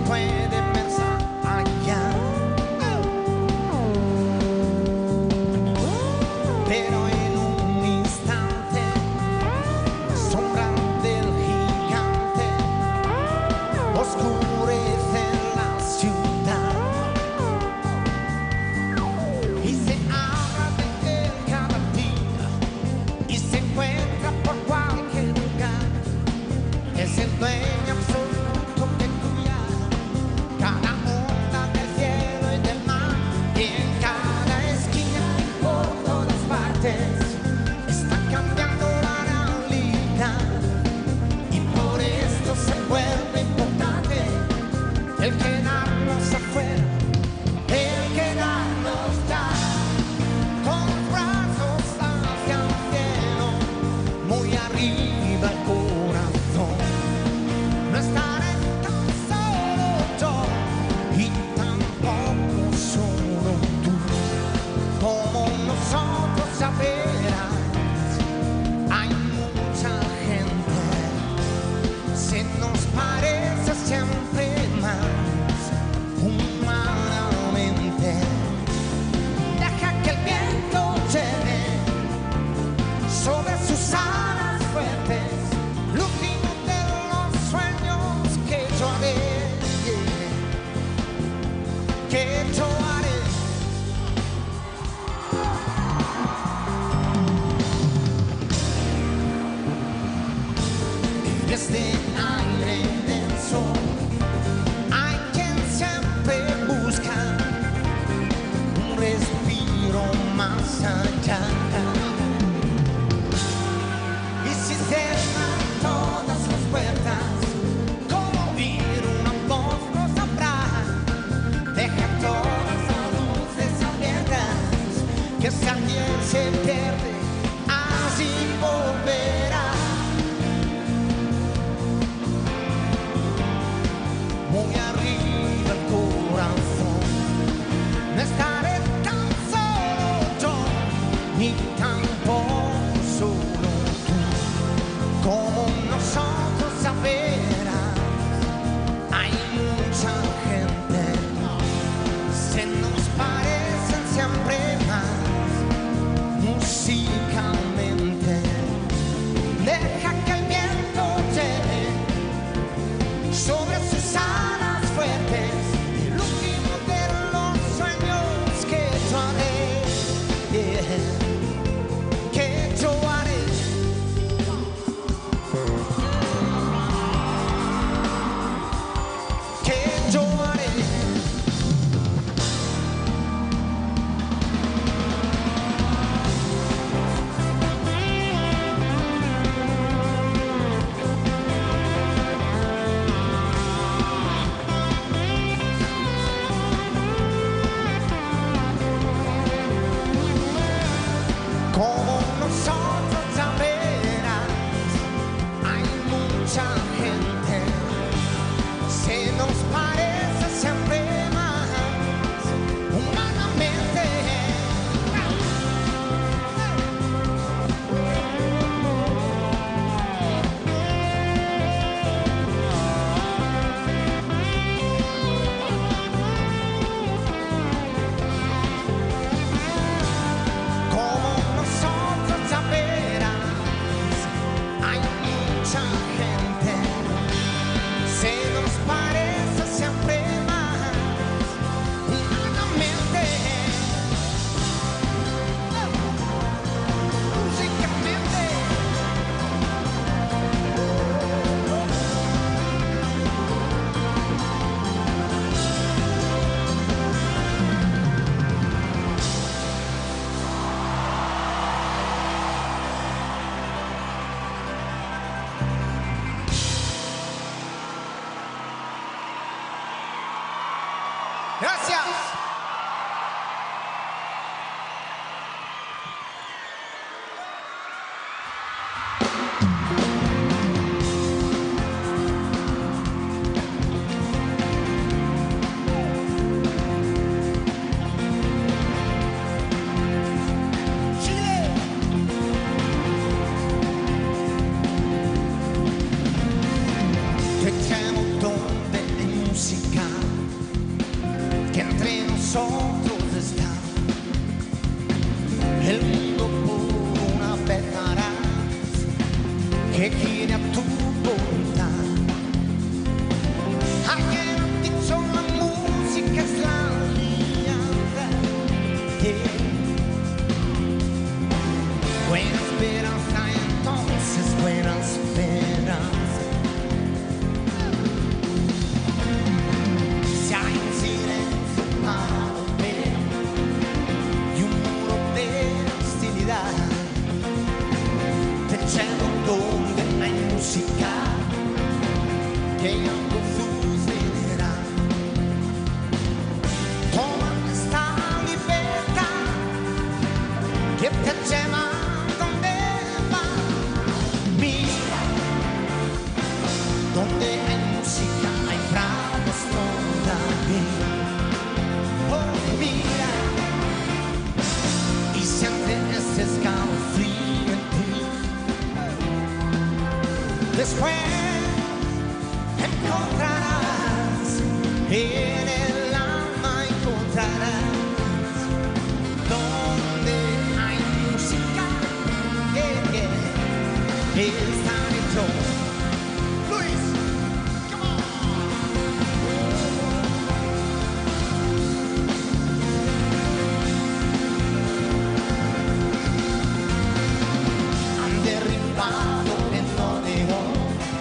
puede pensar allá. Pero en un instante la sombra del gigante oscurece la ciudad y se habla de él cada día y se encuentra por cualquier lugar. Es el dueño absoluto que cuida cada onda del cielo y del mar, y en cada esquina y por todas partes está cambiando la realidad, y por esto se vuelve importante el quedarnos afuera, el quedarnos ya con los brazos hacia el cielo, muy arriba el corazón. No estaré tan solo yo y tampoco solo tú. Como nosotros ya verás, hay mucha gente, se nos parece siempre más humanamente. Deja que el viento lleve sobre sus alas fuertes el último de los sueños que yo haré, que yo haré. Desde aire denso hay quien siempre busca un respiro más allá. Y si cierran todas las puertas, como oír una voz no sabrá. Deja todas las luces abiertas, que si alguien se pierde, así volverá. Muy arriba el corazón, no estaré tan solo yo, ni tampoco solo tú. Como nosotros ya verás, hay mucha gente, se nos parecen siempre más musicalmente. Deja que el viento lleve sobre sus alas fuertes el último de los sueños que yo haré, que yo haré. Que yo haré. Como nosotros ya verás, hay mucha gente, se nos parece siempre más humanamente. Como nosotros ya verás, hay mucha gente, se nos parece siempre más humanamente, musicalmente. Gracias. Te llamo donde hay música en el alma encontrarás. Donde hay música, están hechos. Luis, come on. Han derribado el Odeón,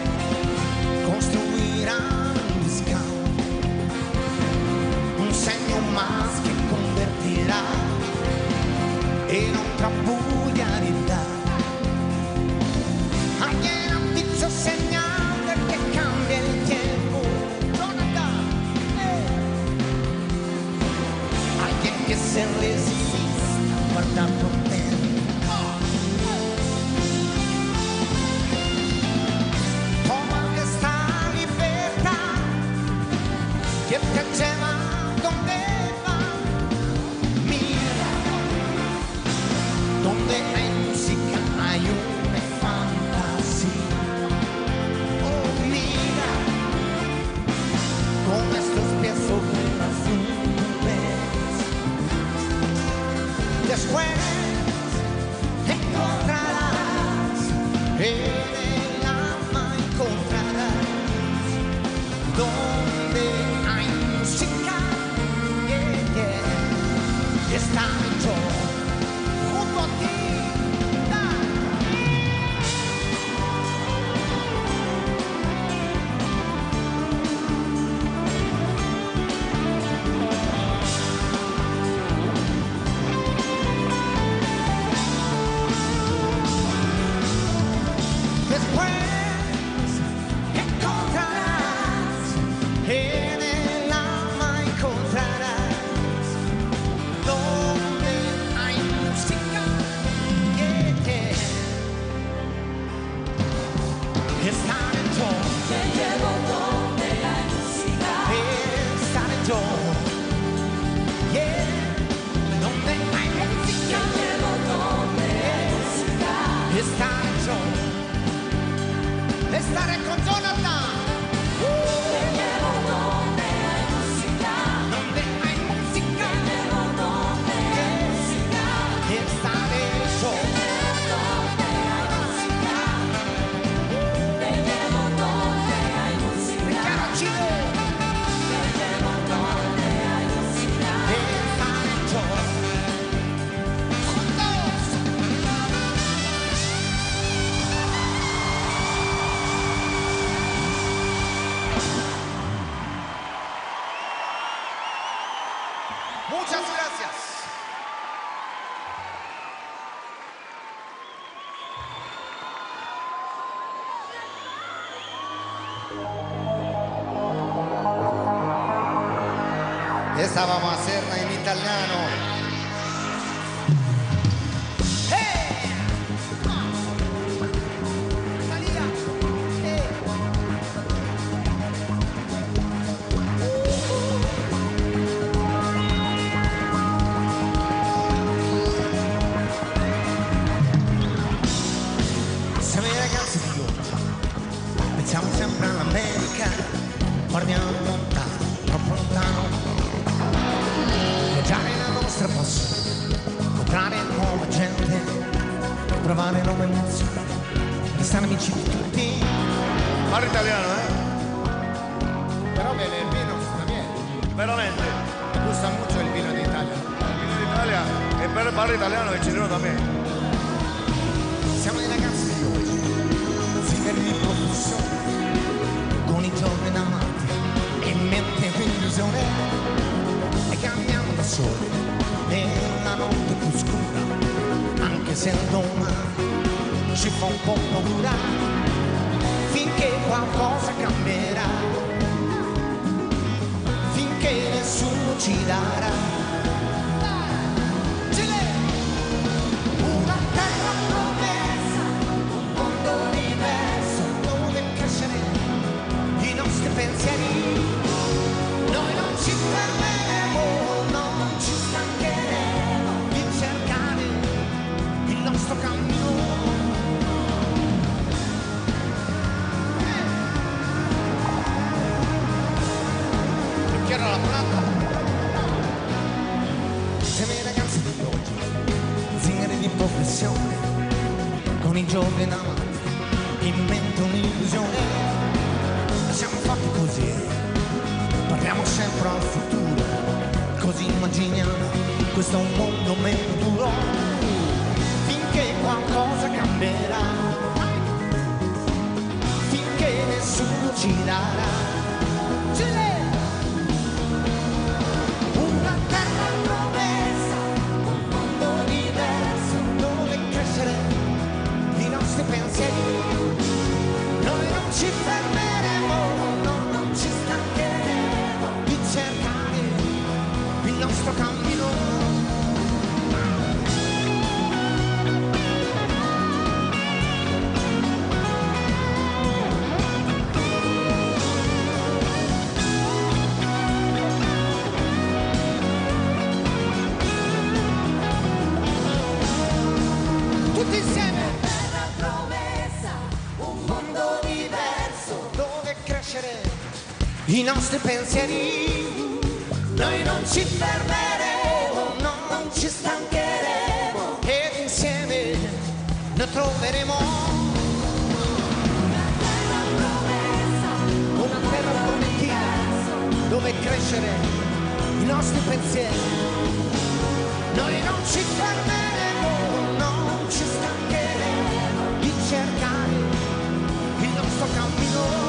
construirán un discount, un segno más que convertirá en otra vulgaridad. Alguien ha dicho señal de que cambia el tiempo. Jonathan, alguien que se resista a guardar por dentro. Toma esta libertad que te lleva donde va. Mira, donde hay música hay una fantasía. Oh, mira, con estos pies sobre las nubes. Después encontrarás, en el alma encontrarás, donde hay música, está hecho junto a ti. Después encontrarás, en el alma encontrarás, donde hay música, estar en yo. Te llevo donde hay música, estar en yo. Donde hay música, te llevo donde hay música, estar en yo. Estaré con Jonathan. Te llevo donde hay música. Donde hay música. Te llevo donde hay música. Estaré yo. Te llevo donde hay música. Te llevo donde hay música. Ricardo Chile. Te llevo donde hay música. Estaré yo. Juntos. Muchas gracias. Esta vamos a hacerla en italiano. Italia. Siamo i ragazzi di oggi, pensiamo sempre all'America, guardiamo lontano, troppo lontano. Viaggiare nella nostra passione, incontrare nuova gente, provare nuove emozioni, restare amici di tutti. Parla italiano, Però bene, il vino sta bien. Veramente. Me gusta mucho el vino de Italia. El vino de Italia, parla italiano, el chileno también. Siamo i ragazzi di oggi, zingari di professione, con i giorni davanti e in mente un'illusione. E cambiamo da soli nella notte più scura, anche se il domani ci fa un po' paura, finché qualcosa cambierà, finché nessuno ci darà una terra promessa, un mondo diverso dove crescere i nostri pensieri. Noi non ci fermeremo, non ci stancheremo di cercare il nostro cammino. Chiaro la plata. Siamo i ragazzi di oggi, zingari di professione, con i giorni davanti, in mente un'illusione. Siamo fatti così, parliamo sempre al futuro, così immaginiamo questo mondo meno duro, finché qualcosa cambierà, finché nessuno ci darà. Una terra promessa, un mondo diverso, dove crescere i nostri pensieri. Noi non ci fermeremo, non ci stancheremo di cercare il nostro cammino. Tutti insieme! Terra promessa, un mondo diverso, dove crescere i nostri pensieri. Noi non ci fermeremo, non ci stancheremo, ed insieme noi troveremo una terra promettina, dove crescere i nostri pensieri. Noi non ci fermeremo, non ci stancheremo di cercare il nostro cammino.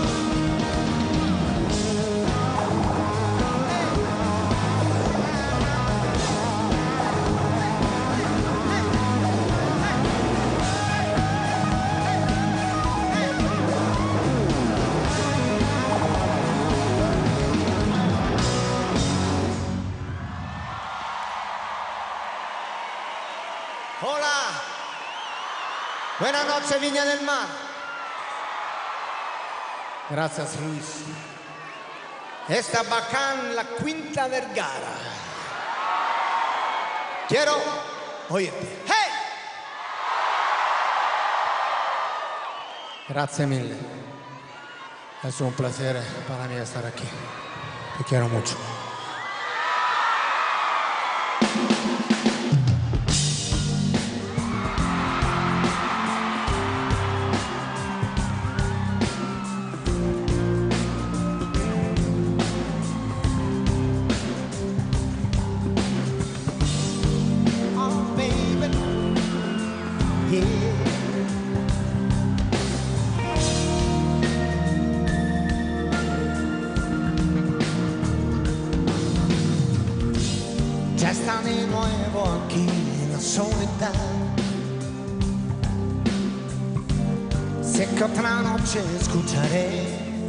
Hola, buenas noches Viña del Mar. Gracias Luis. Esta bacán la Quinta Vergara. Quiero oírte. ¡Hey! Grazie mille. Es un placer para mí estar aquí. Te quiero mucho. Ya está de nuevo aquí la soledad. Sé que otra noche escucharé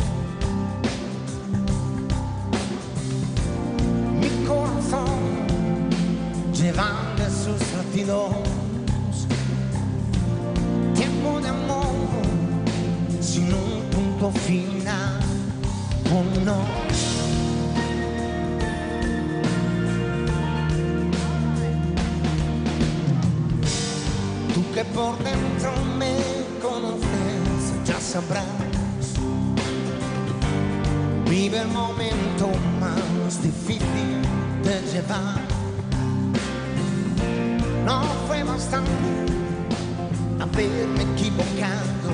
mi corazón llevando sus latidos. Tiempo de amor sin un punto final, oh no. Tú que por dentro me conoces, ya sabrás. Vive el momento más difícil de llevar. No fue bastante haberme equivocado.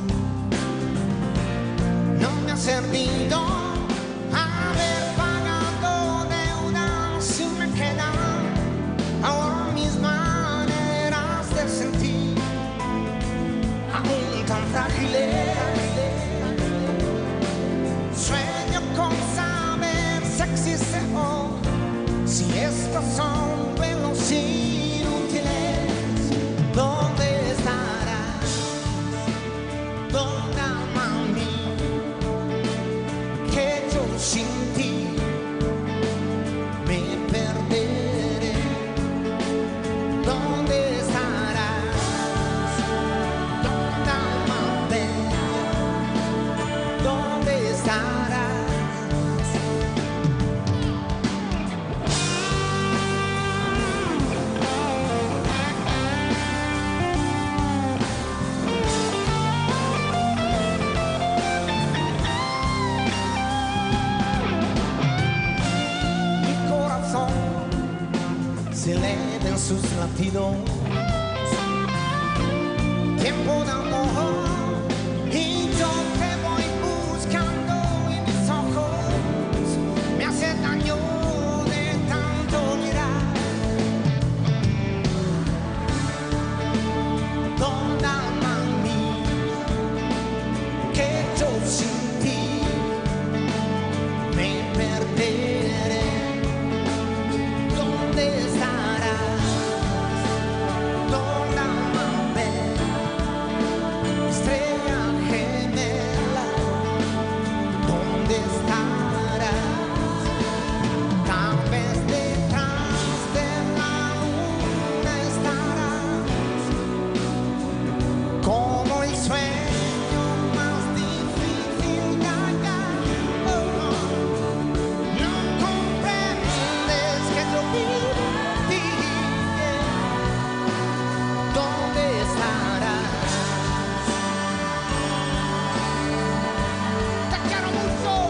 No me ha servido haber pagado deudas si me quedan ahora mis maneras de sentir aún tan frágiles. Sueño con saber si existe o si estos son buenos inútiles. ¿Dónde estarás? ¿Dónde ama mí? Que yo sin ti me perderé. ¿Dónde estarás? ¿Dónde amame? ¿Dónde estarás? se eleven sus latidos. Tiempo de amor y yo te voy buscando y mis ojos me hace daño de tanto mirar. ¿Dónde mami que yo sin ti me perderé? ¿Dónde estarás? ¿Dónde amame? Estrella gemela, ¿dónde estarás? Tal vez detrás de la luna estarás, como el sueño más difícil de hallar. No comprendes que yo vivo en ti. ¿Dónde estarás? Te quiero mucho.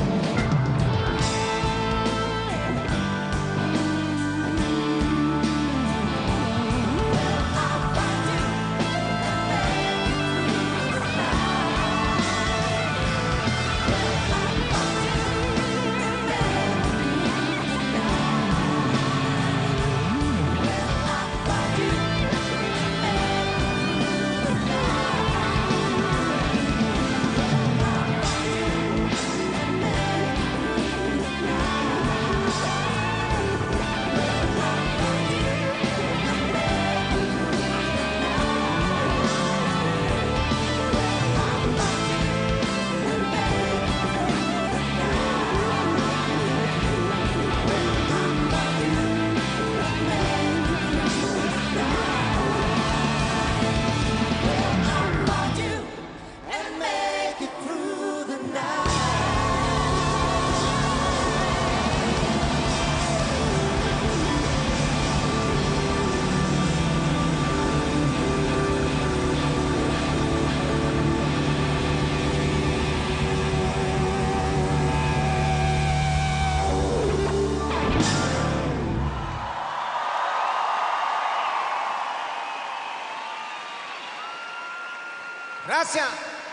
Gracias.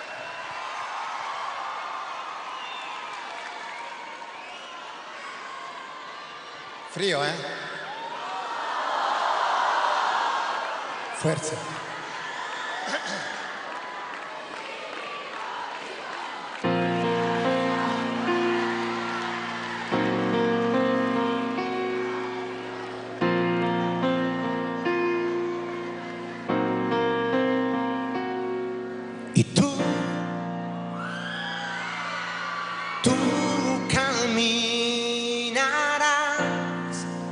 Frío, ¿eh? Fuerza. Y tú caminarás,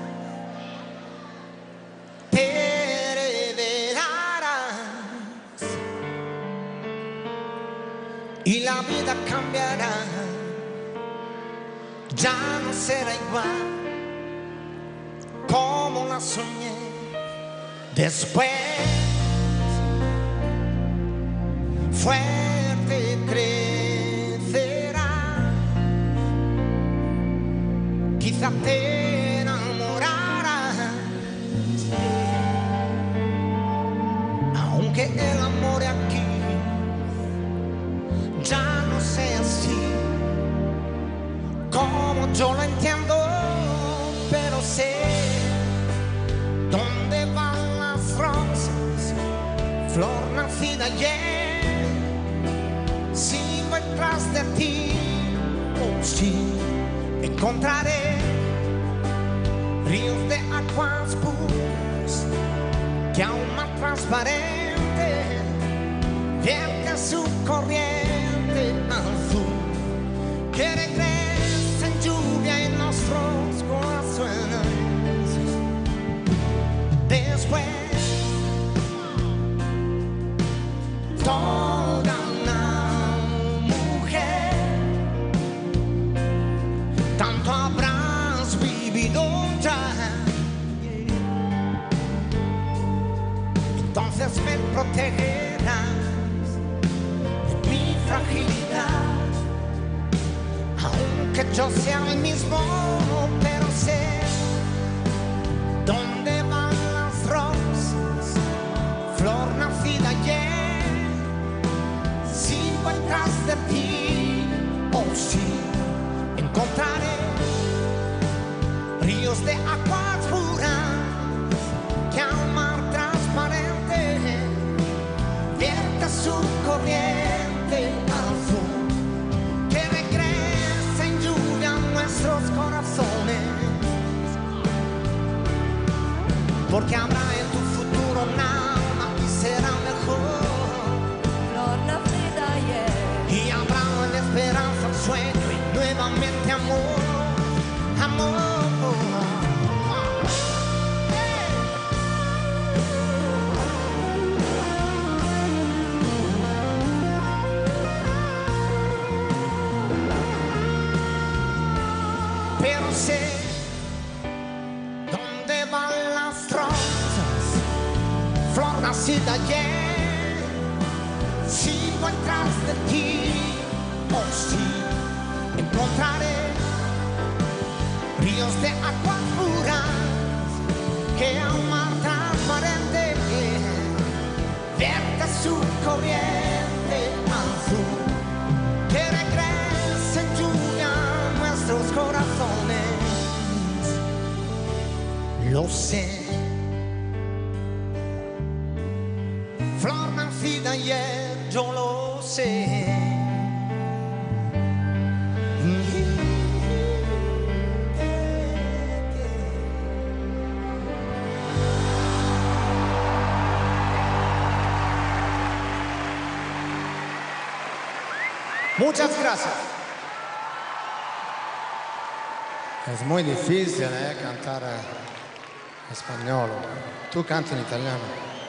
perseverarás y la vida cambiará. Ya no será igual como la soñé después. Fuerte crecerá, quizá te enamorarás, aunque el amor aquí ya no sea así como yo lo entiendo, pero sé dónde van las rosas, flor nacida ayer. Sigo detrás de ti, oh sí, encontraré ríos de aguas puras que aún más transparente vierte su corriente azul que regresa en lluvia en nuestros corazones. Después toda una mujer, tanto habrás vivido ya. Entonces me protegerás de mi fragilidad, aunque yo sea el mismo, pero sé dónde ríos de agua pura que al mar transparente vierta su corriente azul que regresa en lluvia a nuestros corazones, porque habrá en tu futuro un alma y será mejor. Flor nacida ayer. Y habrá una esperanza, un sueño y nuevamente amor, amor. Pero sé dónde van las rosas, flor nacida ayer. Sigo detrás de ti, oh sí, encontraré ríos de agua pura que al mar transparente vierta su corriente azul que regresa en lluvia a nuestros corazones. Lo sé, flor nacida ayer, yo lo sé. Muchas gracias. Es muy difícil cantar en español. Tú cantas en italiano.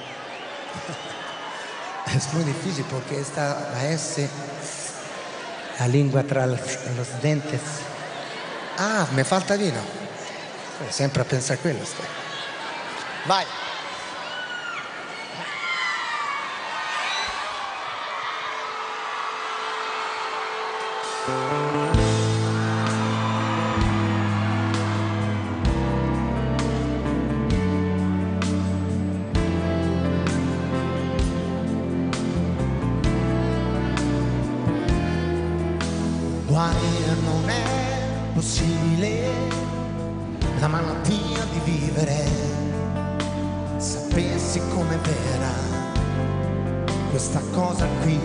Es muy difícil porque está la S, la lengua tra los dientes. Ah, me falta vino. Sempre a pensare a quello. Vai. Guarire non è possibile, la malattia di vivere. Sapessi com'è vera questa cosa qui,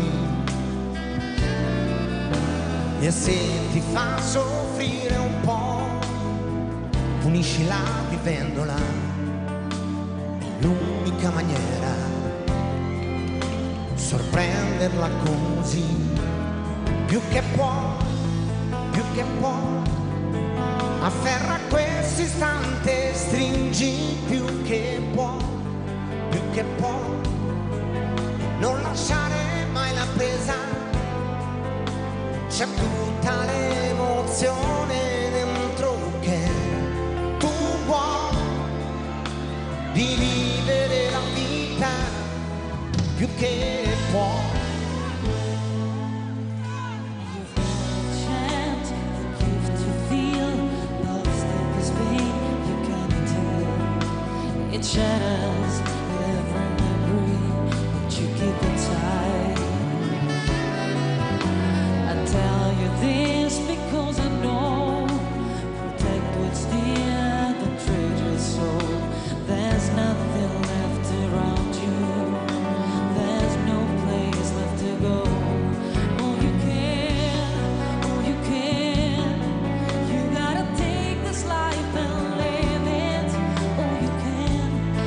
e se ti fa soffrire un po', puniscila vivendola, è l'unica maniera, sorprenderla così, più che può, afferra questo istante, stringi più che può, non lasciare mai la presa, c'è tutta l'emozione dentro che tu vuoi di vivere la vita più che può. It shatters every memory that you keep inside. I tell you this because I know, protect what's dear, don't trade your soul. There's nothing left around you, there's no place left to go. Oh, you can, you gotta take this life and live it. Oh, you can.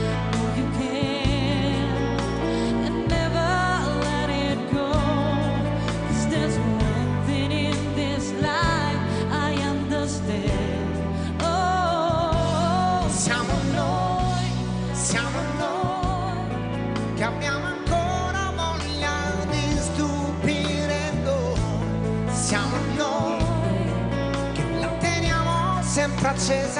And never let it go, 'cause there's one thing in this life I understand. Oh, Siamo noi che abbiamo ancora voglia di stupire noi. Siamo noi che la teniamo sempre accesa,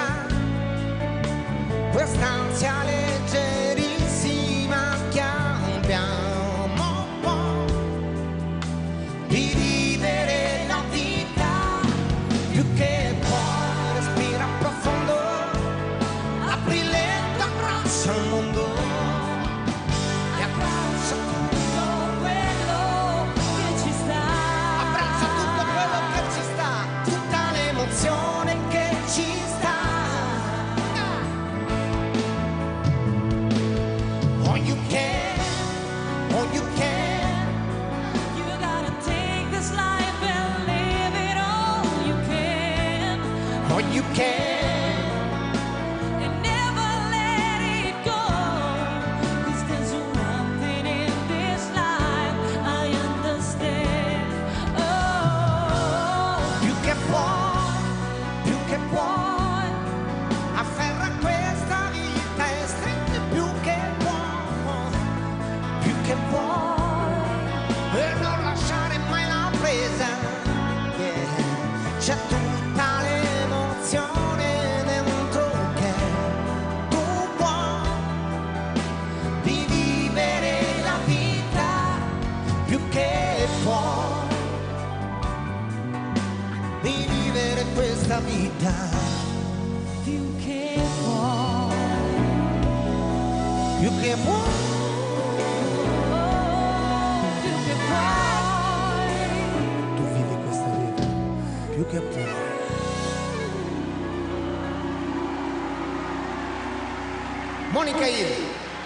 quest'ansia leggerissima che abbiamo un po' di vivere la vita più che può. Respira profondo, apri lento, abbraccia il mondo e abbraccia tutto quello che ci sta, abbraccia tutto quello che ci sta, tutta l'emozione che ci sta. and never let it go. 'Cause there's one thing in this life I understand. Oh, più che puoi, afferra questa vita e stringi più che vuoi, e non lasciare mai la presa, yeah. C'è tutta l'emozione dentro che tu vuoi, di vivere la vita più che puoi, di vivere questa vita più che vuoi, più che vuoi. più che vuoi. Tu vivi questa vita più che puoi. Mónica Hill.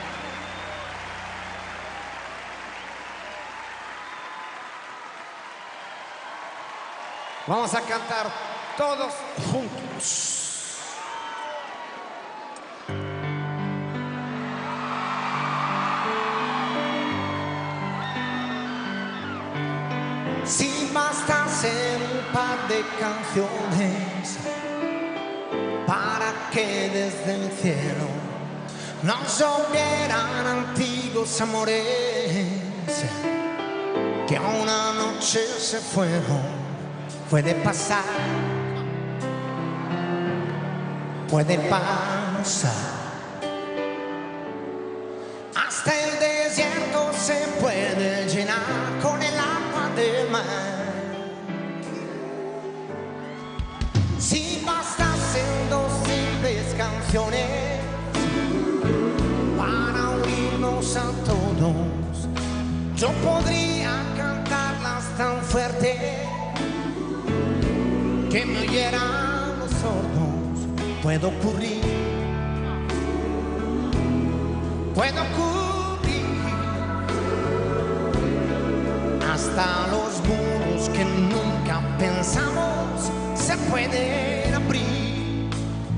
Vamos a cantar todos juntos. Si bastasen un par de canciones para que desde el cielo nos llovieran antiguos amores que una noche se fueron, puede pasar, hasta el desierto se puede llenar con el agua del mar. Si bastasen dos simples canciones para unirnos a todos, yo podría cantarlas tan fuerte que me oyeran los sordos. Puede ocurrir, hasta los muros que nunca pensamos se pueden abrir.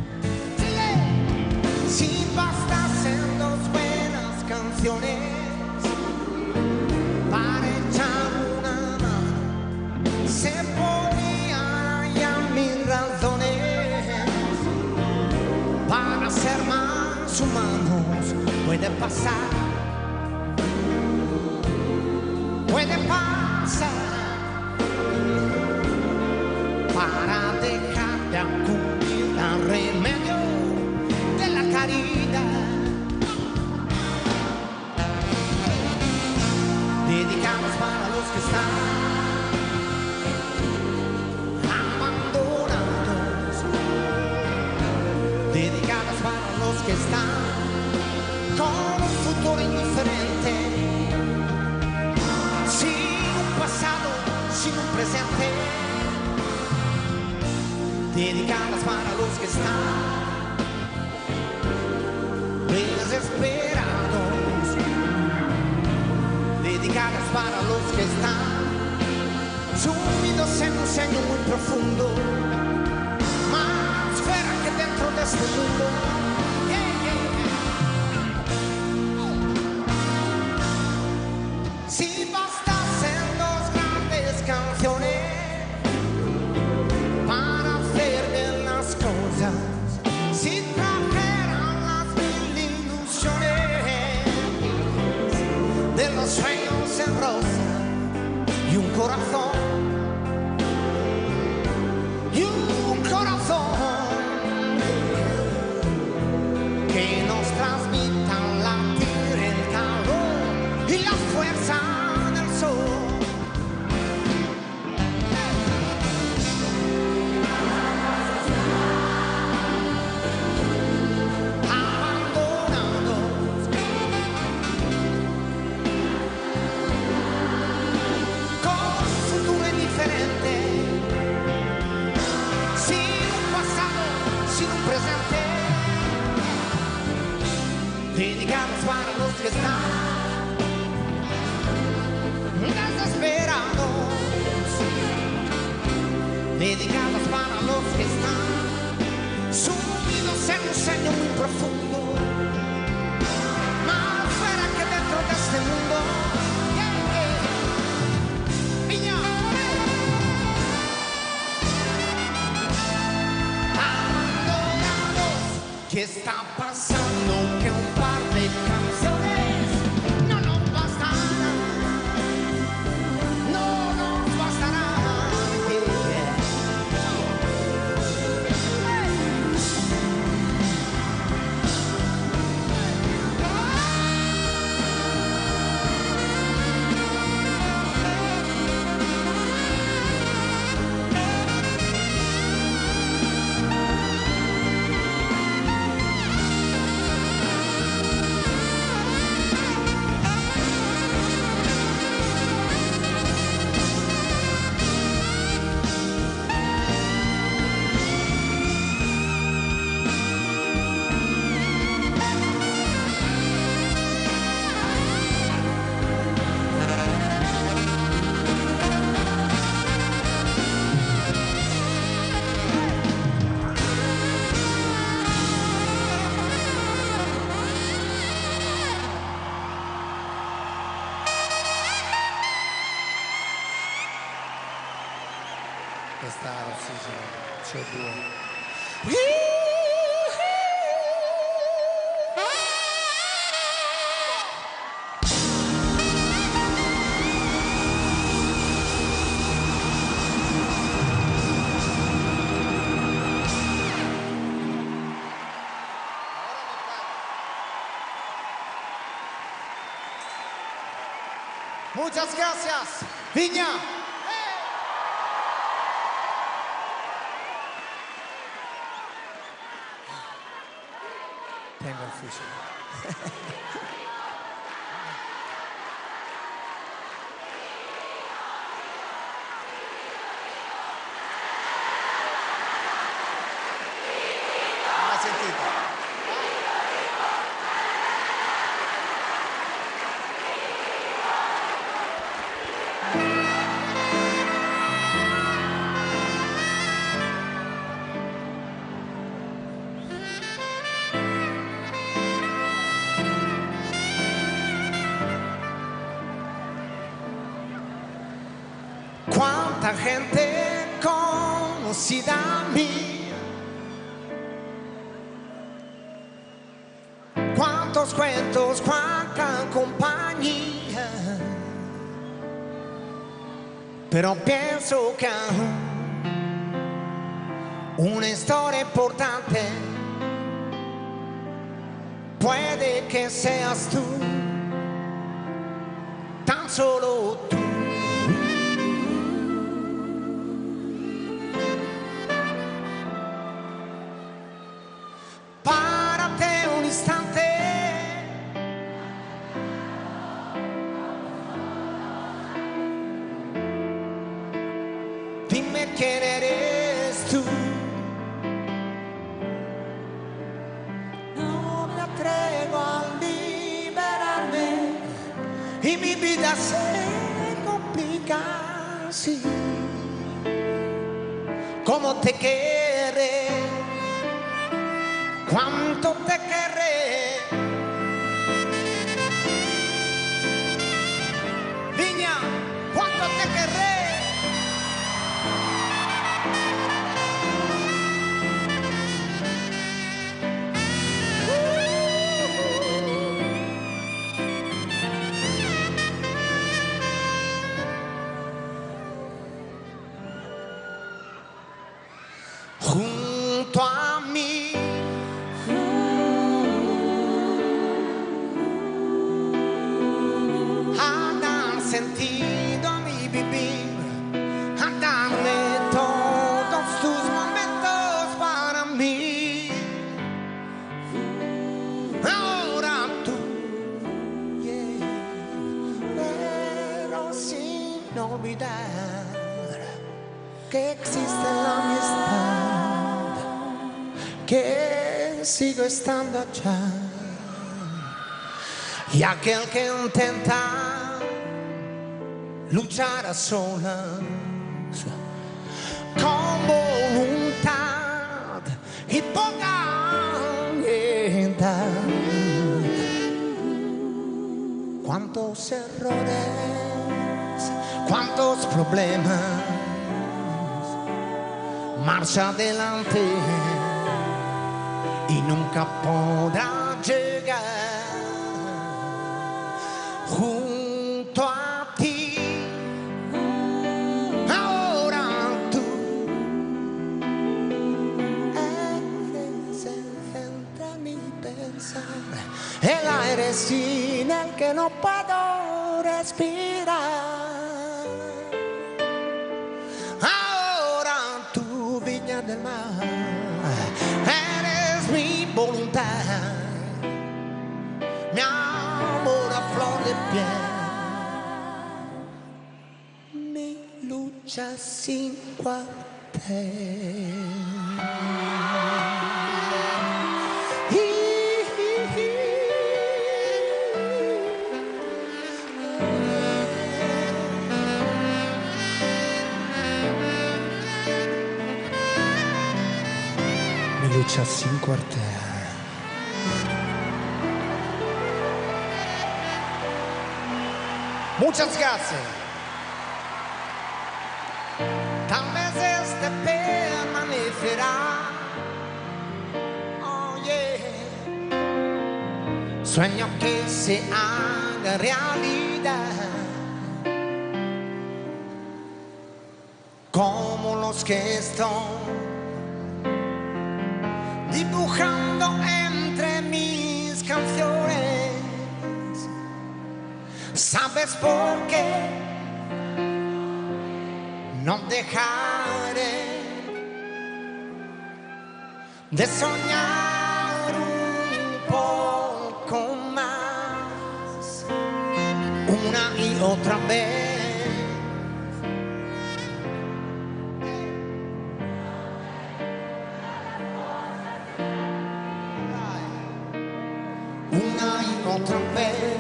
Si bastasen dos buenas canciones para echar una mano, se podrían hallar mil razones para ser más humanos. Puede pasar, para dejar de acudir al remedio de la caridad. Dedicados para los que están abandonados, dedicados para los que están con un futuro indiferente, sin un pasado, sin un presente. Dedicadas para los que están desesperados, dedicadas para los que están sumidos en un sueño muy profundo, más fuera que dentro de este mundo. Si bastasen dos grandes canciones para hacer bien las cosas, si trajeran las mil ilusiones de los sueños en rosa y un corazón que nos transmitan latir el calor y la fuerza del sol. Abandonados, con un futuro indiferente, sin un pasado, sin un presente. Dedicados para los que están desesperados, dedicados para los que están profundo, más fuera que dentro de este mundo. Yeah, yeah. Viña. Abandonados, ¿qué está pasando? Que un par de canciones no nos bastarán, no nos bastarán. Yeah. Questa era ossigeno, CO2. Muchas gracias, Viña. Tengo il fucile. Non l'hai sentito? Cuánta gente conocida mía, cuántos cuentos, cuánta compañía, pero pienso que aún una historia importante puede que seas tú, tan solo tú. Párate un instante, dime quién eres tú. No me atrevo a liberarme y mi vida se complica así. ¿Cómo te querré? ¿Cuánto te querré? Viña, ¿cuánto te querré? Junto a mí han sentido mi vivir, a darle todos tus momentos para mí. Ahora tú, yeah, pero sin olvidar que existe la amistad, que sigo estando allá. Y aquel que intenta luchar a solas, con voluntad y poca voluntad. Cuántos errores, cuántos problemas, marcha adelante y nunca podrá llegar junto a ti. Ahora tú eres el centro de mi pensar, el aire sin el que no puedo respirar. Ahora tu viña del mar, eres mi voluntad, mi amor a flor de piel, mi lucha sin cuartel. Mi lucha sin cuartel. Muchas gracias. Tal vez este permanecerá. Oh yeah. Sueño que se haga realidad, como los que estoy dibujando entre mis canciones. ¿Sabes por qué? No dejaré de soñar un poco más, una y otra vez. Una y otra vez.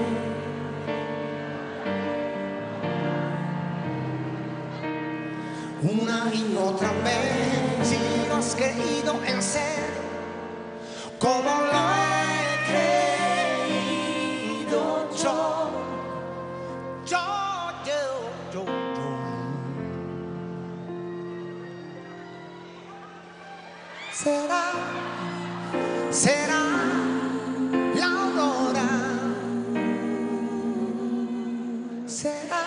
Una y otra vez, si lo has creído en ser, como lo he creído yo. Será la aurora, será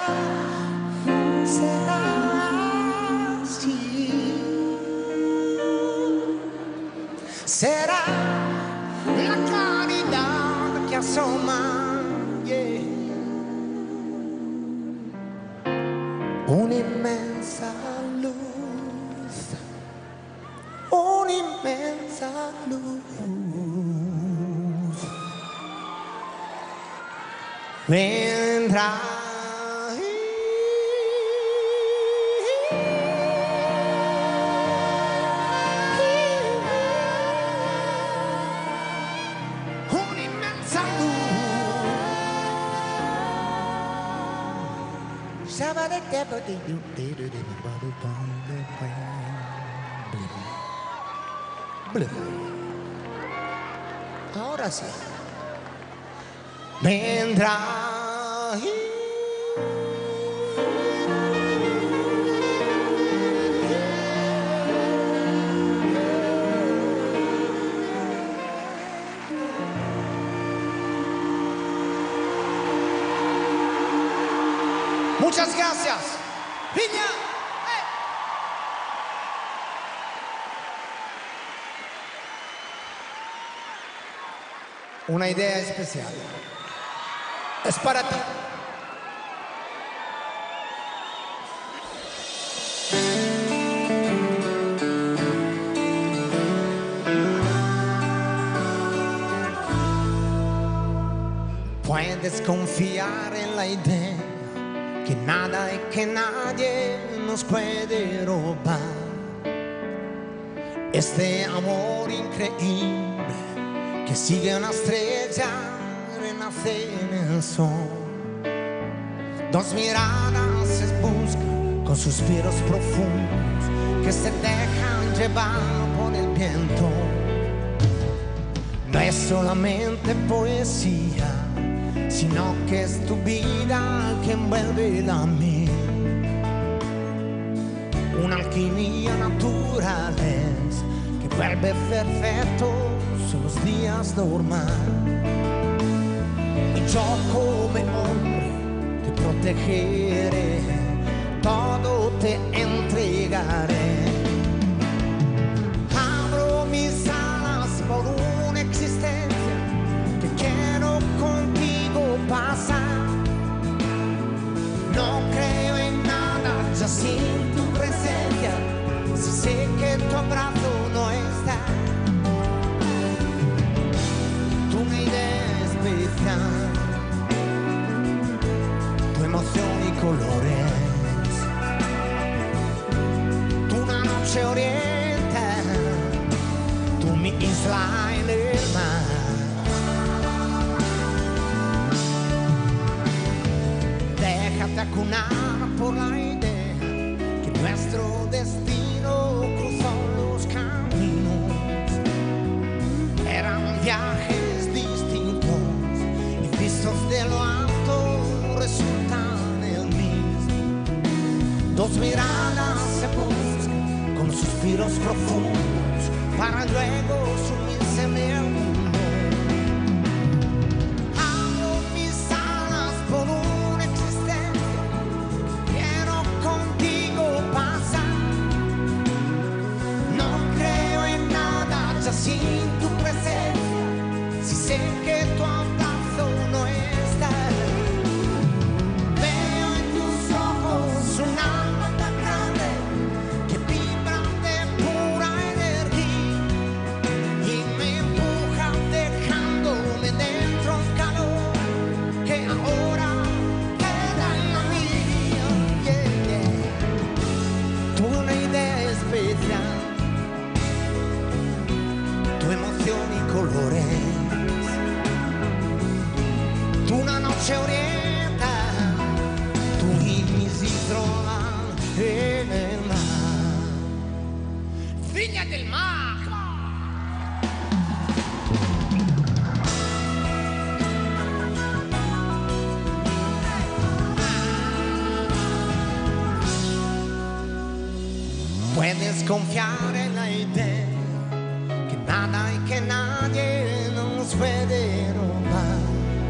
así, será la claridad que asoma, yeah. Una inmensa luz, una inmensa luz vendrá. Una inmensa luz. Ahora sí. Vendrá. Muchas gracias. Viña. Una idea especial. Es para ti. Puedes confiar en la idea que nada y que nadie nos puede robar. Este amor increíble que sigue una estrella, renace en el sol. Dos miradas se buscan con suspiros profundos que se dejan llevar por el viento. no es solamente poesía, sino que es tu vida que envuelve la mía. Una alquimia naturales que vuelve perfectos los días normales. Y yo como hombre te protegeré, todo te entregaré. Abro mis alas por una existencia que quiero contigo pasar. No creo en nada ya sin tu presencia, si sé que tu abrazo no está. Tu idea especial, tu emoción y colores. Tu una noche orienta, tu mi isla en el mar. Déjate acunar por la idea que nuestro destino cruzó los caminos. Eran viajes distintos y vistos de lo alto resultan el mismo. Dos miradas se buscan con suspiros profundos para luego sumirse en el mundo. Abro mis alas por una existencia, quiero contigo pasar. No creo en nada ya sin tu presencia, si sé que tu abrazo no está. Veo en tus ojos un alma tan grande que vibra de pura energía y me empuja dejándome dentro un calor que ahora queda en la mía. Yeah, yeah. Tu una idea especial, tu emoción y colores. Tu una noche orienta, tu y mis hidromas en el mar. Viña del Mar. Puedes confiar en la idea que nada y que nadie nos puede robar.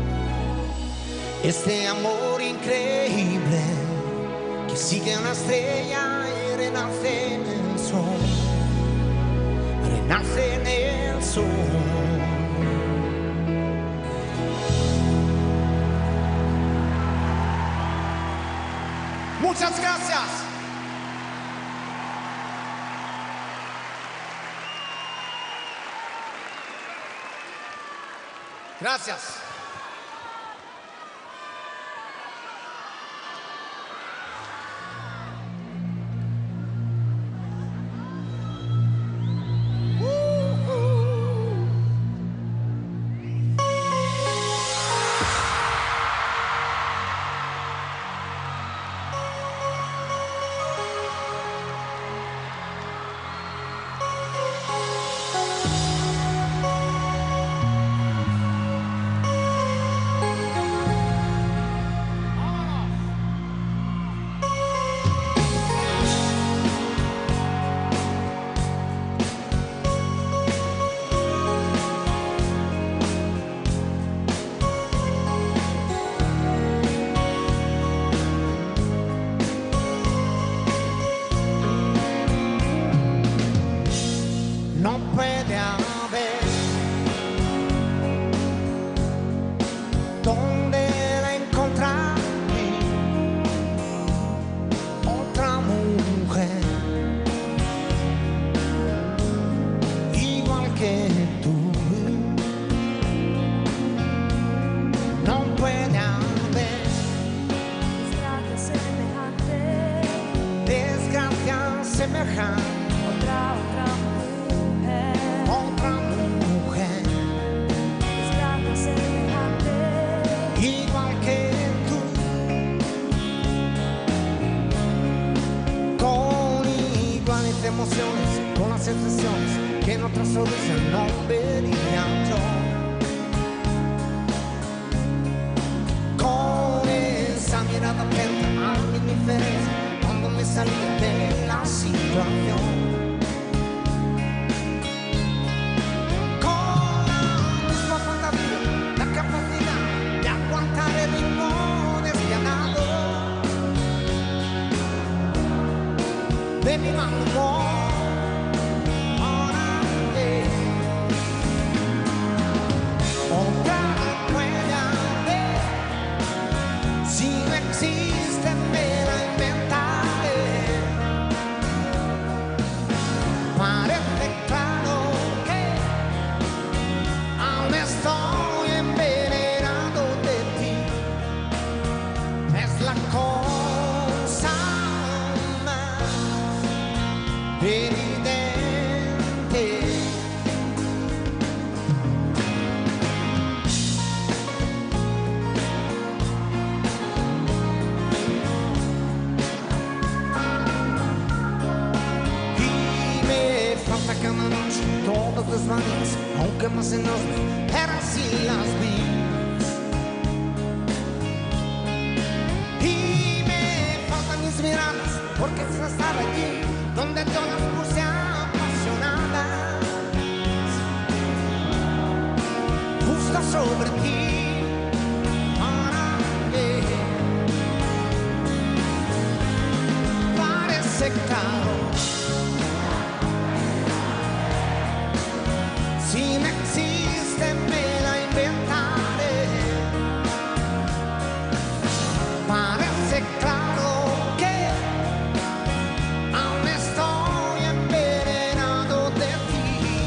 Este amor increíble que sigue una estrella y renace en el sol, renace en el sol. Muchas gracias. Gracias. No puede haber donde la encontraré otra mujer igual que tú. No puede haber desgracia semejante. Otra mujer per il viaggio, con esa mirada atenta a mi indiferencia cuando me salí de la situación. De mi amor, ahora otra puede haber, si no existe me la inventaré. Parece claro que aún estoy envenenado de ti, es la cosa evidente. Y me falta cada noche todas las mañanas, aunque más en los eran si las vi. Y me faltan mis miradas, porque es estar allí donde yo las puse apasionadas, justo sobre ti, para mí. Parece claro, si no existe me la inventaré. Parece claro que aún estoy envenenado de ti.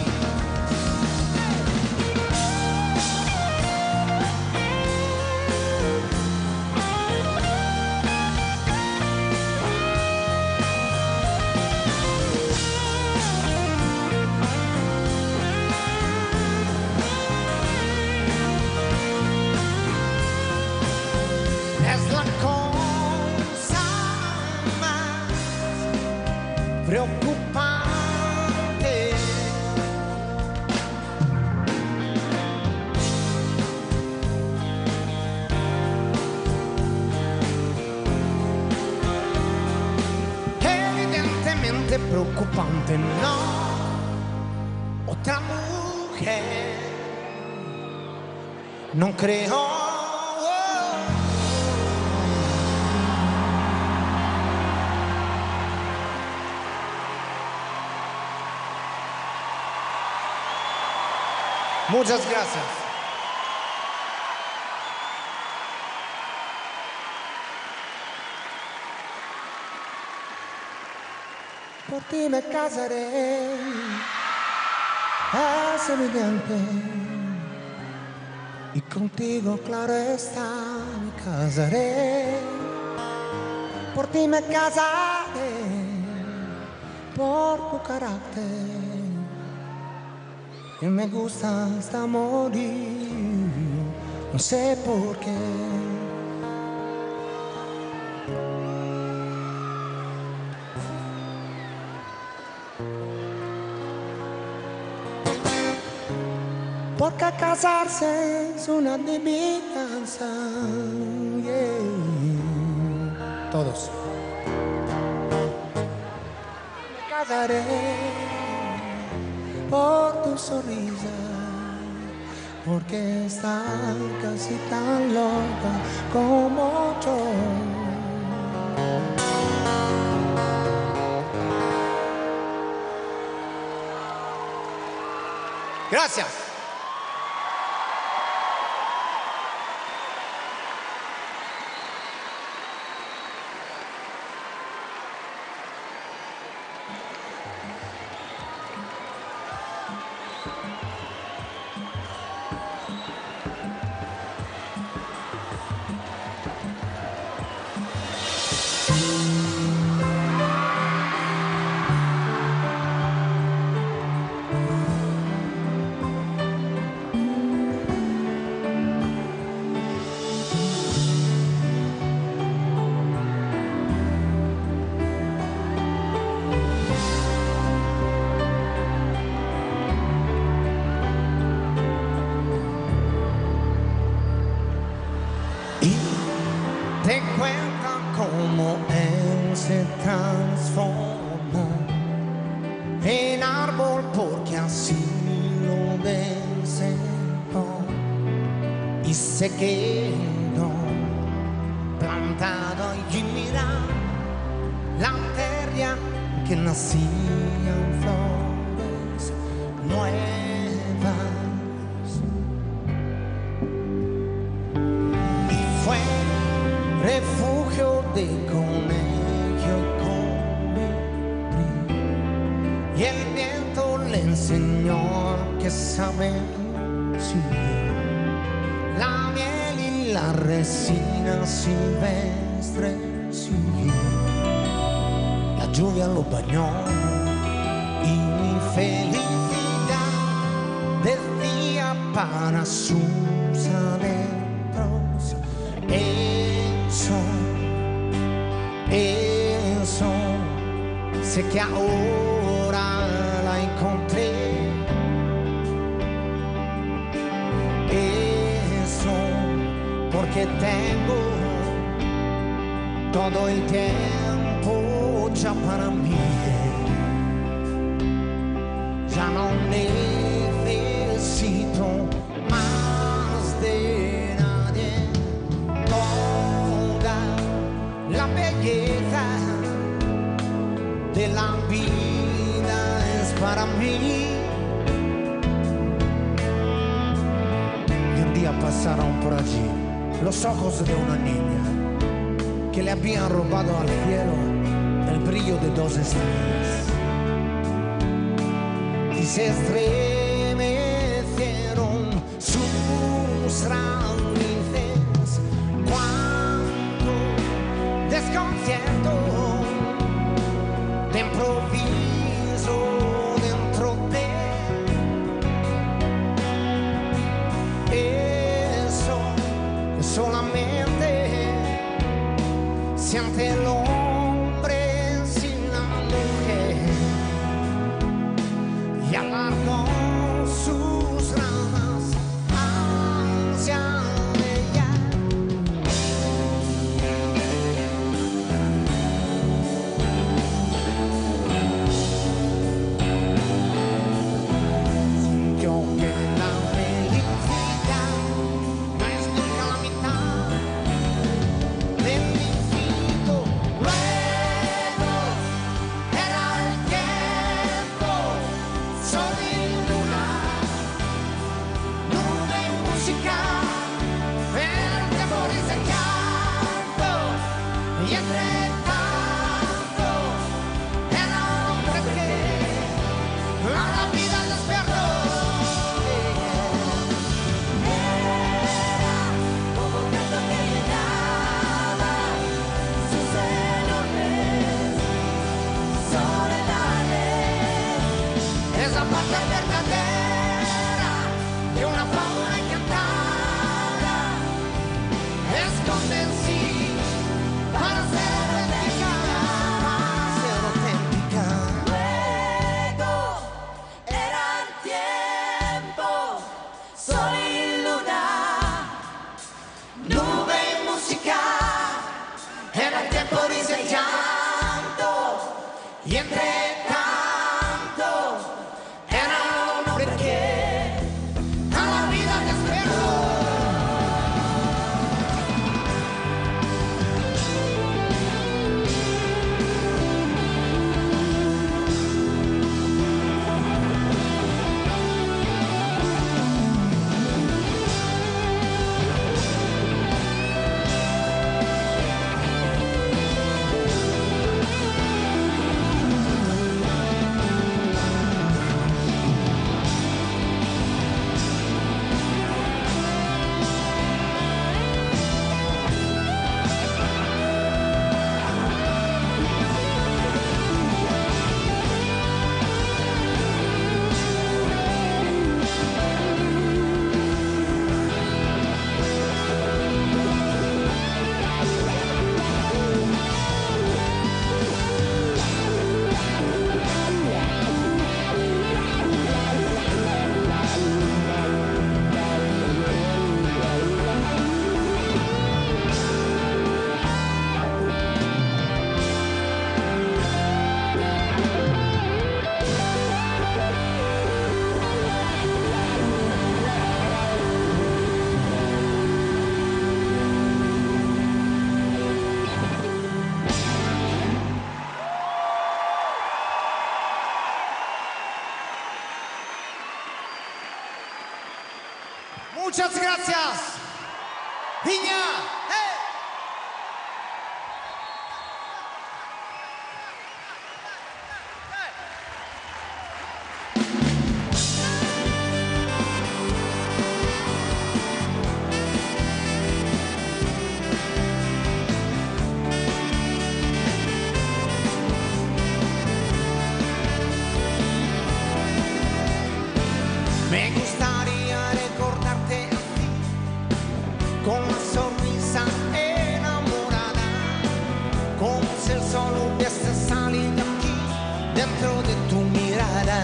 Es la cosa más preocupante. Evidentemente preocupante, no. Otra mujer, no creo. Muchas gracias. Por ti me casaré, es evidente. Y contigo, claro está, me casaré. Por ti me casaré, por tu carácter. Y me gusta hasta morir, no sé por qué. Porque casarse es una adivinanza. Yeah. Todos. Me casaré por tu sonrisa, porque estás casi tan loca como yo. Gracias. te cuenta cómo él se transformó en árbol porque así lo deseó y se quedó plantado y mira la tierra que nacían flores nuevas y fue refugio de conejo y colibrí y el viento le enseñó que sabe la miel y la resina silvestre la lluvia lo bañó y mi felicidad decía para sus adentros eso sé que ahora la encontré eso porque tengo todo el tiempo ya para mí ya no necesito más de nadie toda la belleza de la vida es para mí y un día pasaron por allí los ojos de una niña que le habían robado al cielo el brillo de 2 estrellas y se estremecieron sus raíces cuando desconcierto de improviso dentro de eso solamente siente el hombre sin la mujer y alargó sus ramas hacia ella. Sintió que la felicidad no es nunca la mitad del infinito. Luego era el tiempo, sol y luna, nube y música, el temor y el llanto, y entre tanto era hombre que a la vida despertó. Era como un canto que llenaba sus enormes soledades. Esa parte verdadera de una fauna encantada esconde en sí para ser auténtica, Luego era el tiempo, sol y luna, nube y música, era el tiempo dice el llanto y entre tanto era un hombre que a la vida despertó. Muchas gracias. Piña. ¡Hey! Me gustaría recordarte así, con una sonrisa enamorada, como si el sol hubiese salido aquí, dentro de tu mirada.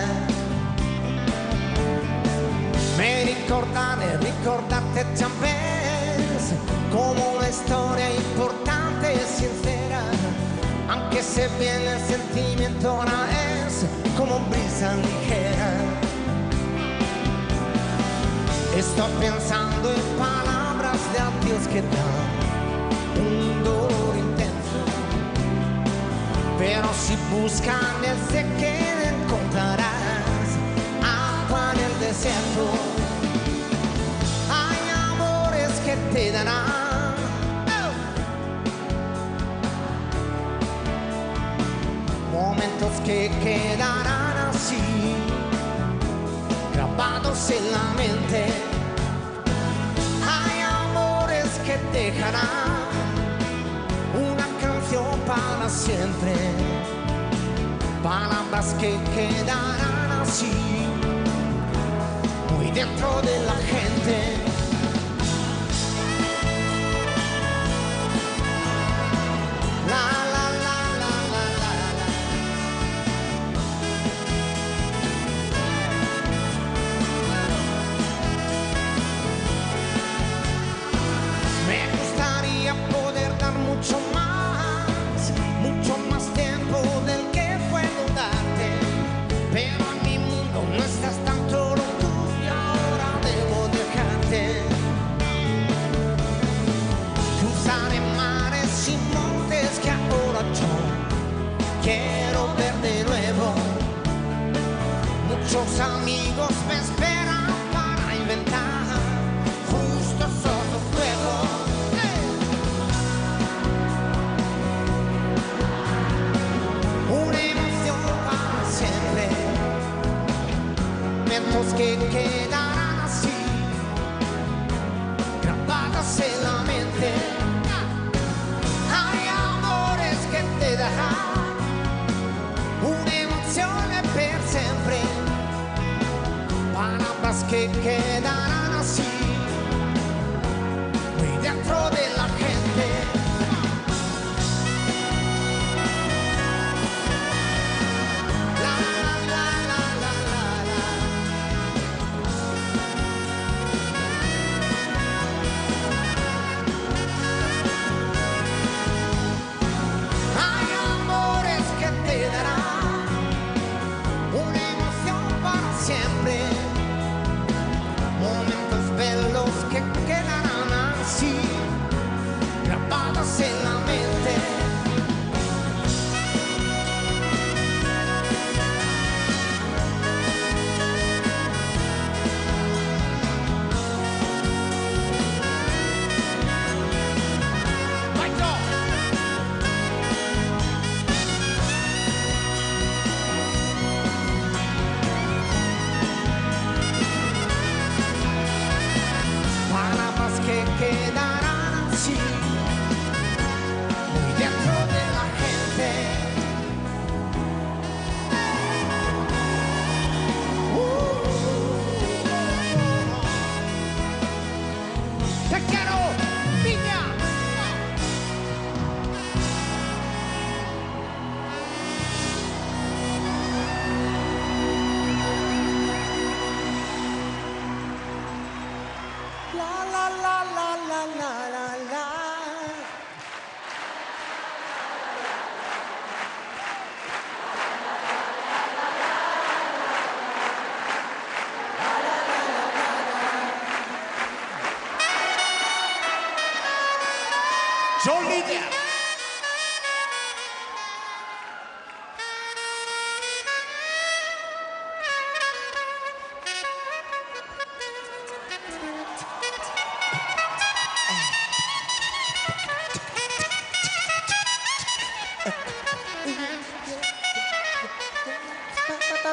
Me ricordarte también, como una historia importante y sincera, anche se bien el sentimiento ahora es como brisa ligera. Estoy pensando en palabras de adiós que dan un dolor intenso, pero si buscan sé que encontrarás agua en el desierto. Hay amores que te darán momentos que quedarán así, grabados en la mente. Hay amores que dejarán una canción para siempre, palabras que quedarán así, muy dentro de la gente. Mucho más tiempo del que puedo darte, pero en mi mundo no estás tan solo tú y ahora debo dejarte. Cruzaré mares y montes que ahora yo quiero ver de nuevo. Muchos amigos me esperan para inventar justo otro juego. Que quedarán así, grabadas en la mente. Hay amores que te darán una emoción per siempre, palabras que quedarán así, muy dentro de la gente. Momentos bellos que quedarán así, grabados en la mente. Que quedarán así, muy dentro de la gente. Te quiero, niña. John Lidia.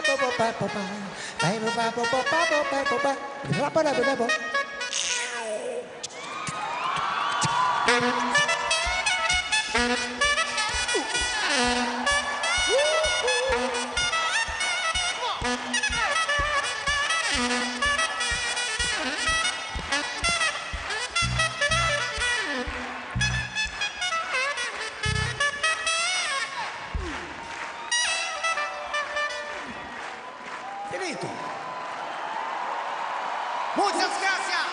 Finito. Muchas gracias.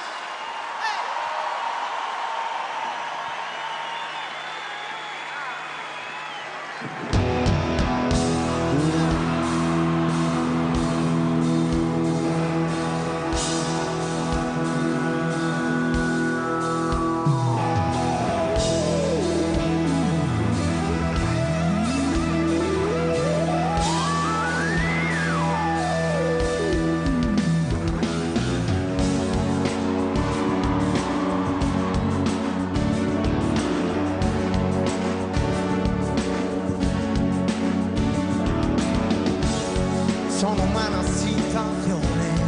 Son humanas situaciones,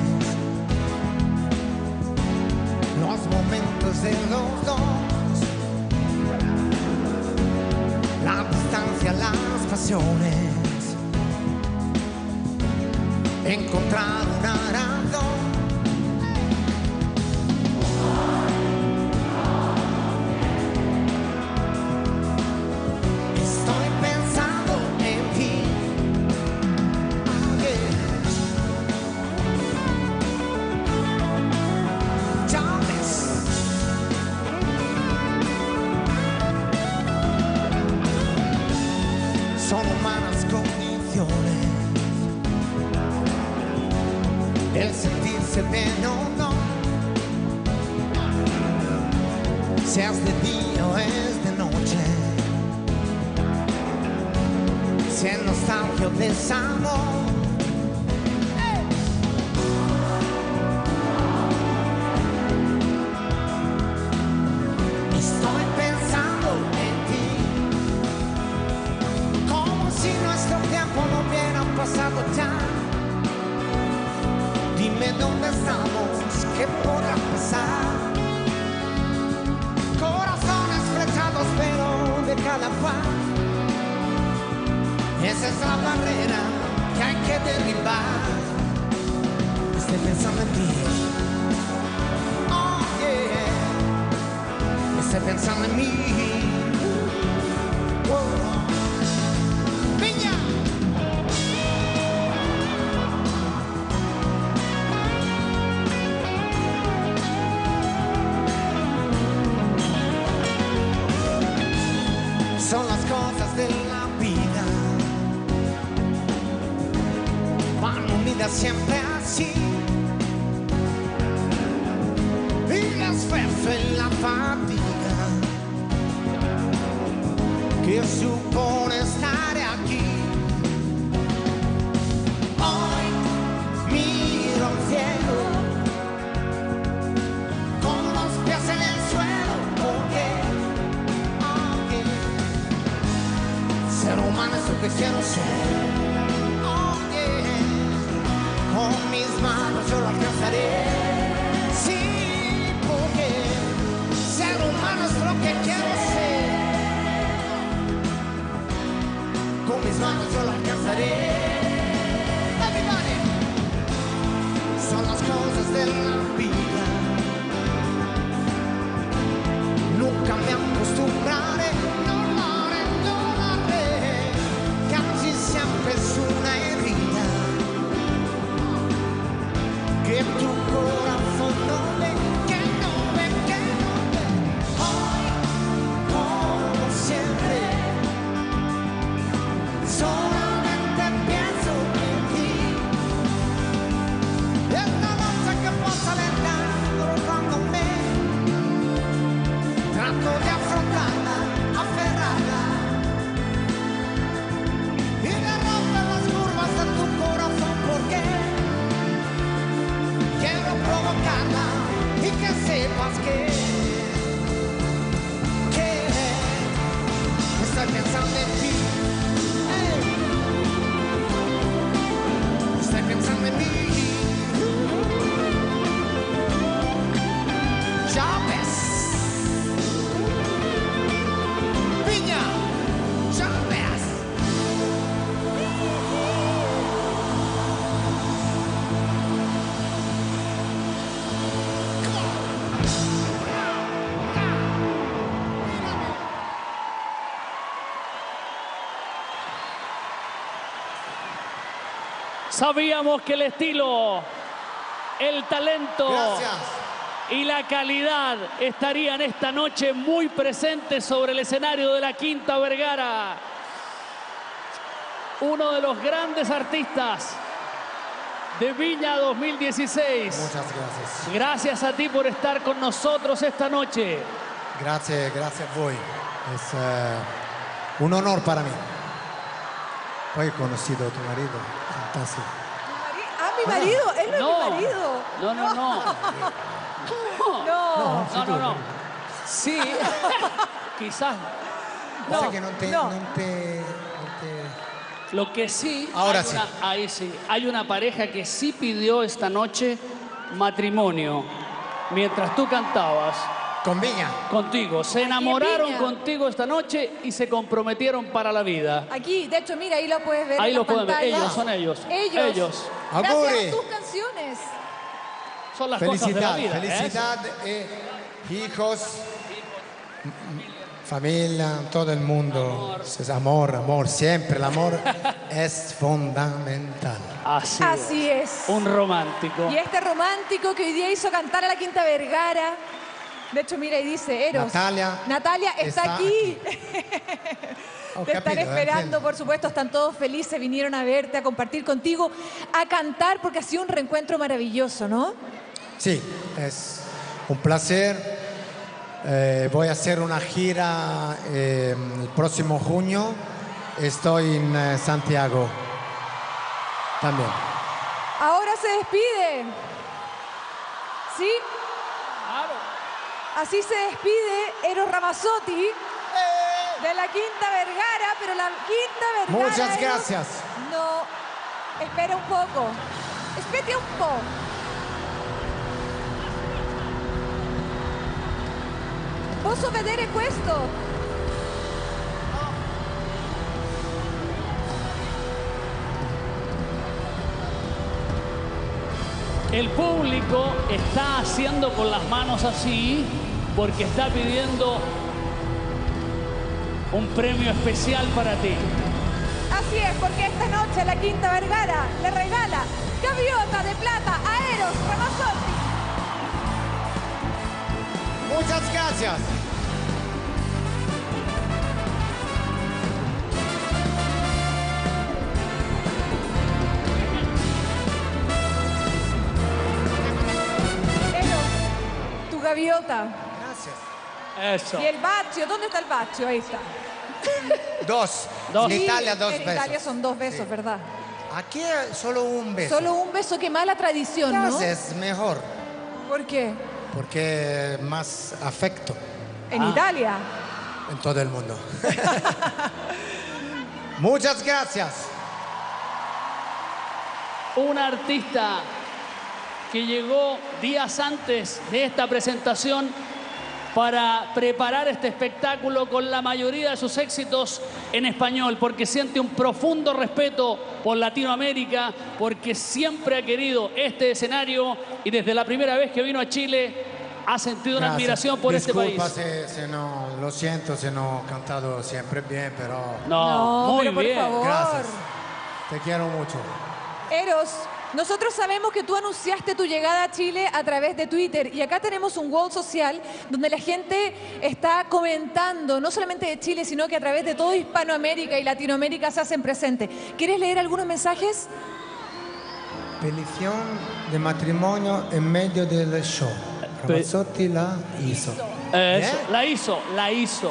los momentos de los dos, la distancia, las pasiones, encontrar una razón. Estoy pensando en ti. Son humanas condiciones, el sentirse bien o no, seas de día o es de noche, si es nostalgia o desamor. Estoy pensando en ti, como si nuestro tiempo no hubiera pasado ya. Dime dónde estamos, qué podrá pasar. Corazones flechados pero de cada cual. Esa es la barrera que hay que derribar. Estoy pensando en ti. Oh yeah. Estoy pensando en mí. Piña. Son las cosas de la vida, van unidas siempre así. Y el esfuerzo y la fatiga que supone estar aquí. Hoy miro al cielo con los pies en el suelo, porque ser humano es lo que quiero ser. Oh yeah. Con mis manos yo lo alcanzaré. Sí, porque ser humano es lo que quiero ser. Con mis manos yo lo alcanzaré. Everybody. Son las cosas de la vida. Nunca me acostumbraré. Siempre es una herida que tu corazón no ve, que no ve, que no ve. Hoy, como siempre, solamente pienso en ti. Es la noche que pasa lentando, rozándome. Trato de afrontarla, aferrarla. Y le rompe las curvas de tu corazón, porque quiero provocarla y que sepas que estoy pensando en ti. Sabíamos que el estilo, el talento Gracias. y la calidad estarían esta noche muy presentes sobre el escenario de la Quinta Vergara. Uno de los grandes artistas de Viña 2016. Muchas gracias. Gracias a ti por estar con nosotros esta noche. Gracias a voi. Es un honor para mí. Poi he conocido a tu marido. Fantástico. Ah, mi marido. Él no, es mi marido. No. No. Sí, quizás. No. Sé que no te... Lo que sí, Ahora hay una pareja que sí pidió esta noche matrimonio mientras tú cantabas. Con Viña. Contigo. Se enamoraron Viña. contigo esta noche y se comprometieron para la vida. Aquí, de hecho, mira, ahí lo puedes ver. Ahí en lo la pueden ver. pantalla. Ellos, son ellos. Ellos. Gracias Auguri. a tus canciones. Son las cosas de la Felicidad, vida. felicidad, hijos, familia, todo el mundo. Amor, siempre el amor es fundamental. Así es. Un romántico. Y este romántico que hoy día hizo cantar a la Quinta Vergara. De hecho, mira, y dice Eros. Natalia está aquí. Te están esperando, por supuesto, están todos felices, vinieron a verte, a compartir contigo, a cantar, porque ha sido un reencuentro maravilloso, ¿no? Sí, es un placer. Voy a hacer una gira el próximo junio. Estoy en Santiago también. Ahora se despide. ¿Sí? Así se despide Eros Ramazzotti de la Quinta Vergara, pero la Quinta Vergara... Muchas Eros, gracias. no, espera un poco. Espérate un poco. Posso vedere questo? El público está haciendo con las manos así porque está pidiendo un premio especial para ti. Así es, porque esta noche la Quinta Vergara le regala gaviota de plata a Eros Ramazzotti. Muchas gracias. Eros, tu gaviota. Gracias. Eso. Y el bacio, ¿dónde está el bacio? Ahí está. Dos. Dos. En Italia, dos En besos. Italia son 2 besos, ¿verdad? Aquí solo un beso. Solo un beso, qué mala tradición, ¿no? Es mejor, ¿Por qué? porque más afecto En Italia. en todo el mundo. Muchas gracias. Un artista que llegó días antes de esta presentación para preparar este espectáculo con la mayoría de sus éxitos en español, porque siente un profundo respeto por Latinoamérica, porque siempre ha querido este escenario y desde la primera vez que vino a Chile ha sentido una admiración por este país. Disculpa si no, lo siento si no he cantado siempre bien, pero... No, muy pero por bien. favor. Gracias. Te quiero mucho. Eros, nosotros sabemos que tú anunciaste tu llegada a Chile a través de Twitter y acá tenemos un wall social donde la gente está comentando, no solamente de Chile, sino que a través de todo Hispanoamérica y Latinoamérica se hacen presentes. ¿Quieres leer algunos mensajes? Petición de matrimonio en medio del show. Ramazzotti la hizo. Eso, la hizo.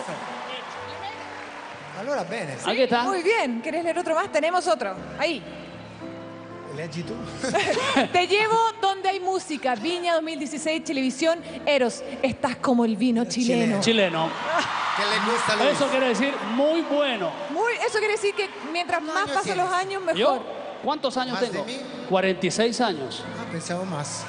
Allora bene. Aquí está. Muy bien. ¿Quieres leer otro más? Tenemos otro. Ahí. Leggi tú. Te llevo donde hay música. Viña 2016, televisión. Eros, estás como el vino chileno. Chileno. Que le gusta Luis. Eso quiere decir muy bueno. Eso quiere decir que mientras más años pasan los tienes? años, mejor. ¿Yo? ¿Cuántos años ¿Más de tengo? mí? 46 años. Ah, pensaba más.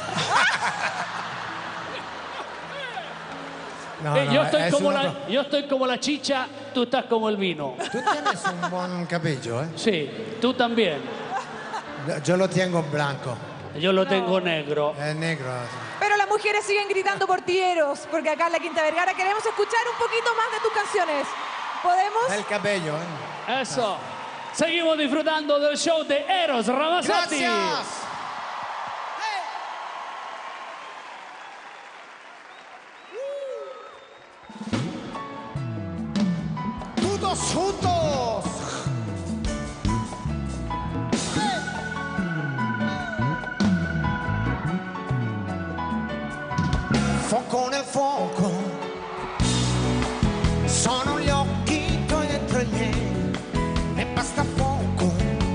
No, yo, no, estoy es como una yo estoy como la chicha, tú estás como el vino. Tú tienes un buen cabello, ¿eh? Sí, tú también. Yo lo tengo blanco. Yo lo tengo negro. Es negro. Pero las mujeres siguen gritando por ti, Eros, porque acá en la Quinta Vergara queremos escuchar un poquito más de tus canciones. ¿Podemos? El cabello, ¿eh? Eso. Seguimos disfrutando del show de Eros Ramazzotti. Gracias. Todos juntos. Fuoco nel fuoco, sono gli occhi tuoi dentro i miei, e basta poco,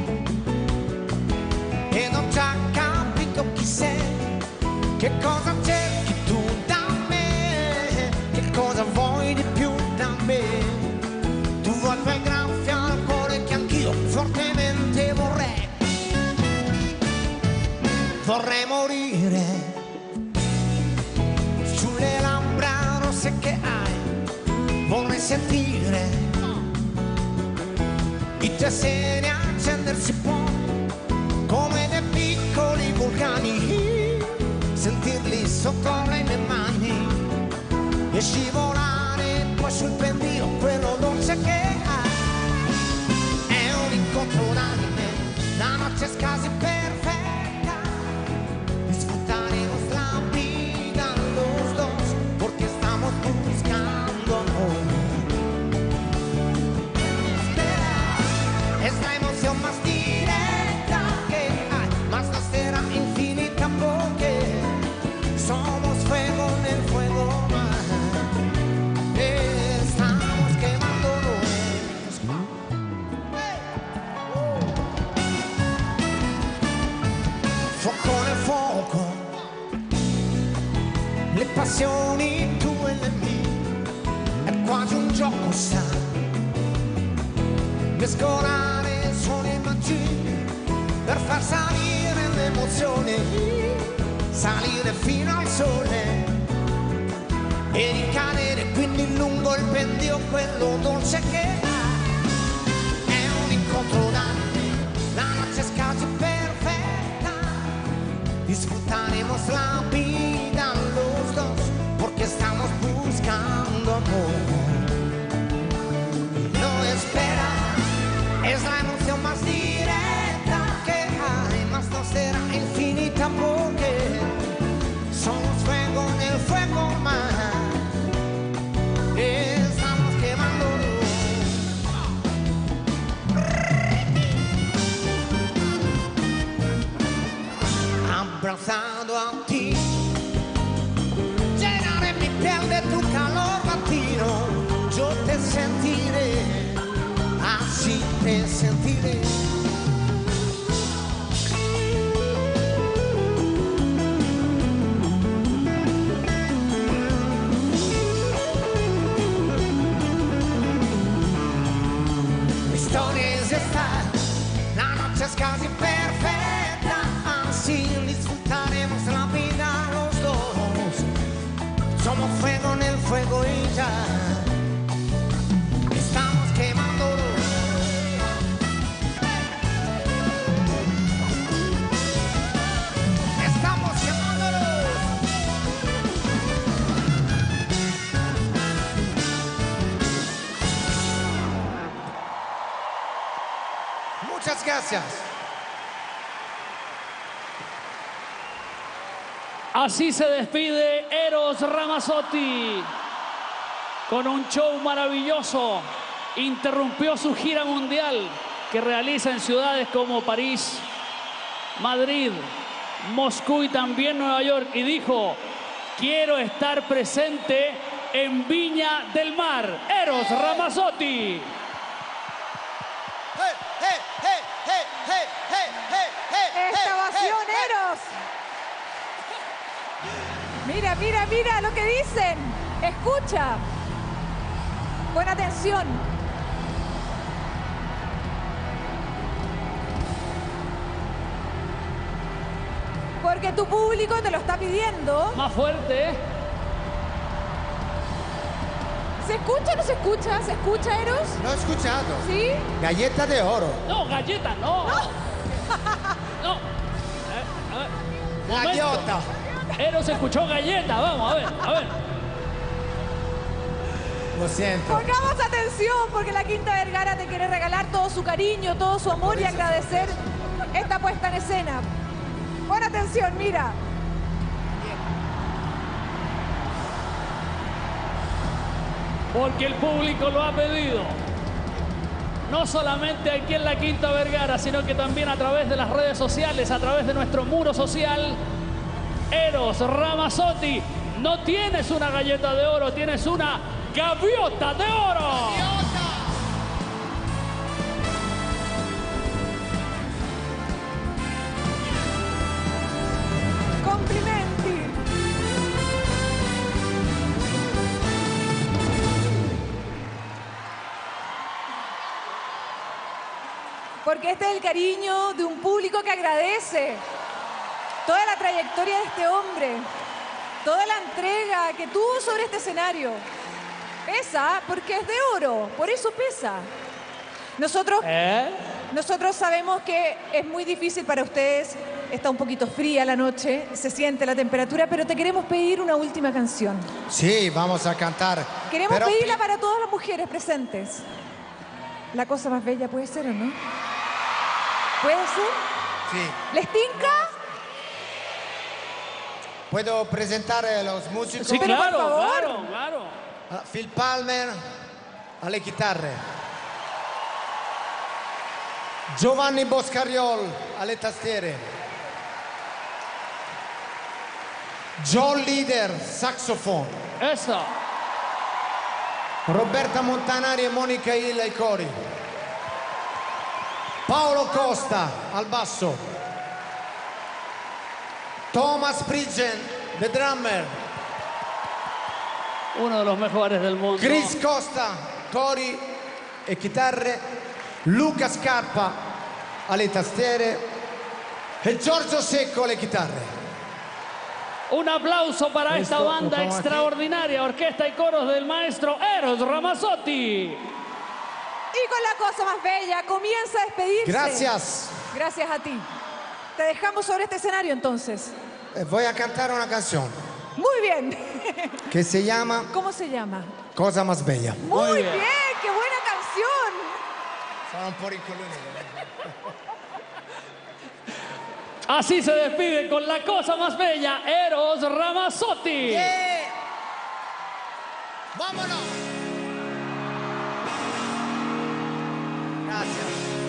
ed ho già capito chi sei, che cosa cerchi tu da me, che cosa vuoi di più da me. Tu vuoi quel graffio al cuore che anch'io fortemente vorrei morire sulle labbra rosse che hai, vorrei sentire i tuoi seni accendersi può come dei piccoli vulcani, sentirli sotto le mie mani e scivolare poi sul pendio quello dolce che hai. È un incontro unanime, la noche es casi perfecta, disfrutaremos la vida los dos porque estamos buscando amor. Es la emoción más directa que hay, más no será infinita porque somos fuego en el fuego más. Estamos quemándonos. Fuoco nel fuoco, le passioni tue e le mie, è quasi un gioco, sai, mescolare suoni e magie per far salire le emozioni, salire fino al sole e ricadere quindi lungo il pendio quello dolce che ha. È un incontro unanime, la noche es casi perfecta, disfrutaremos la vida los dos porque estamos buscando amor. No espera, es la emoción más directa que hay, más no será infinita porque somos fuego en el fuego más. Estamos quemándonos. Abrazado a ti, llenaré mi piel de tu calor latino, yo te sentiré, así te sentiré. Mi storia es esta, la noche es casi perfecta, así disfrutaremos la vida los dos. Somos fuego en el fuego y ya estamos quemándonos. Estamos quemándonos. Muchas gracias. Así se despide Eros Ramazzotti con un show maravilloso. Interrumpió su gira mundial que realiza en ciudades como París, Madrid, Moscú y también Nueva York. Y dijo, quiero estar presente en Viña del Mar. Eros Ramazzotti. ¡Esta ovación, Eros! Mira, mira, mira lo que dicen. Escucha. Pon atención. Porque tu público te lo está pidiendo. Más fuerte. ¿Se escucha o no se escucha? ¿Se escucha, Eros? No he escuchado. ¿Sí? Galleta de oro. No, galleta, no. No. A ver. Momento. Gagliota. Eros escuchó galleta. Vamos, a ver, a ver. Lo siento. Pongamos atención porque la Quinta Vergara te quiere regalar todo su cariño, todo su amor y agradecer esta puesta en escena. Pon atención, mira. Porque el público lo ha pedido. No solamente aquí en la Quinta Vergara, sino que también a través de las redes sociales, a través de nuestro muro social. Eros Ramazzotti, no tienes una galleta de oro, tienes una gaviota de oro. Complimenti. Porque este es el cariño de un público que agradece toda la trayectoria de este hombre, toda la entrega que tuvo sobre este escenario. Pesa porque es de oro, por eso pesa. Nosotros sabemos que es muy difícil para ustedes, está un poquito fría la noche, se siente la temperatura, pero te queremos pedir una última canción. Sí, vamos a cantar. Queremos pedirla para todas las mujeres presentes. La cosa más bella puede ser, ¿o no? ¿Puede ser? Sí. ¿Les tinca? ¿Puedo presentar a los músicos? Sí, Pero claro, por favor. claro. Phil Palmer alle chitarre. Giovanni Boscariol alle tastiere. John Leader, saxofono. Eso. Roberta Montanari e Monica Hill ai cori. Paolo Costa al basso. Thomas Pridgen, the drummer. Uno de los mejores del mundo. Chris Costa, cori e chitarre. Luca Scarpa alle tastiere. E Giorgio Secco alle chitarre. Un aplauso para esta Listo, banda lo pongo extraordinaria, orquesta y coros del maestro Eros Ramazzotti. Y con la cosa más bella, comienza a despedirse. Gracias. Gracias a ti. Te dejamos sobre este escenario entonces. Voy a cantar una canción Muy bien. que se llama ¿Cómo se llama? Cosa más bella. Muy bien. bien, qué buena canción. Sono un po' rincoglionito. Así se despide con la cosa más bella, Eros Ramazzotti. ¡Vámonos! Gracias.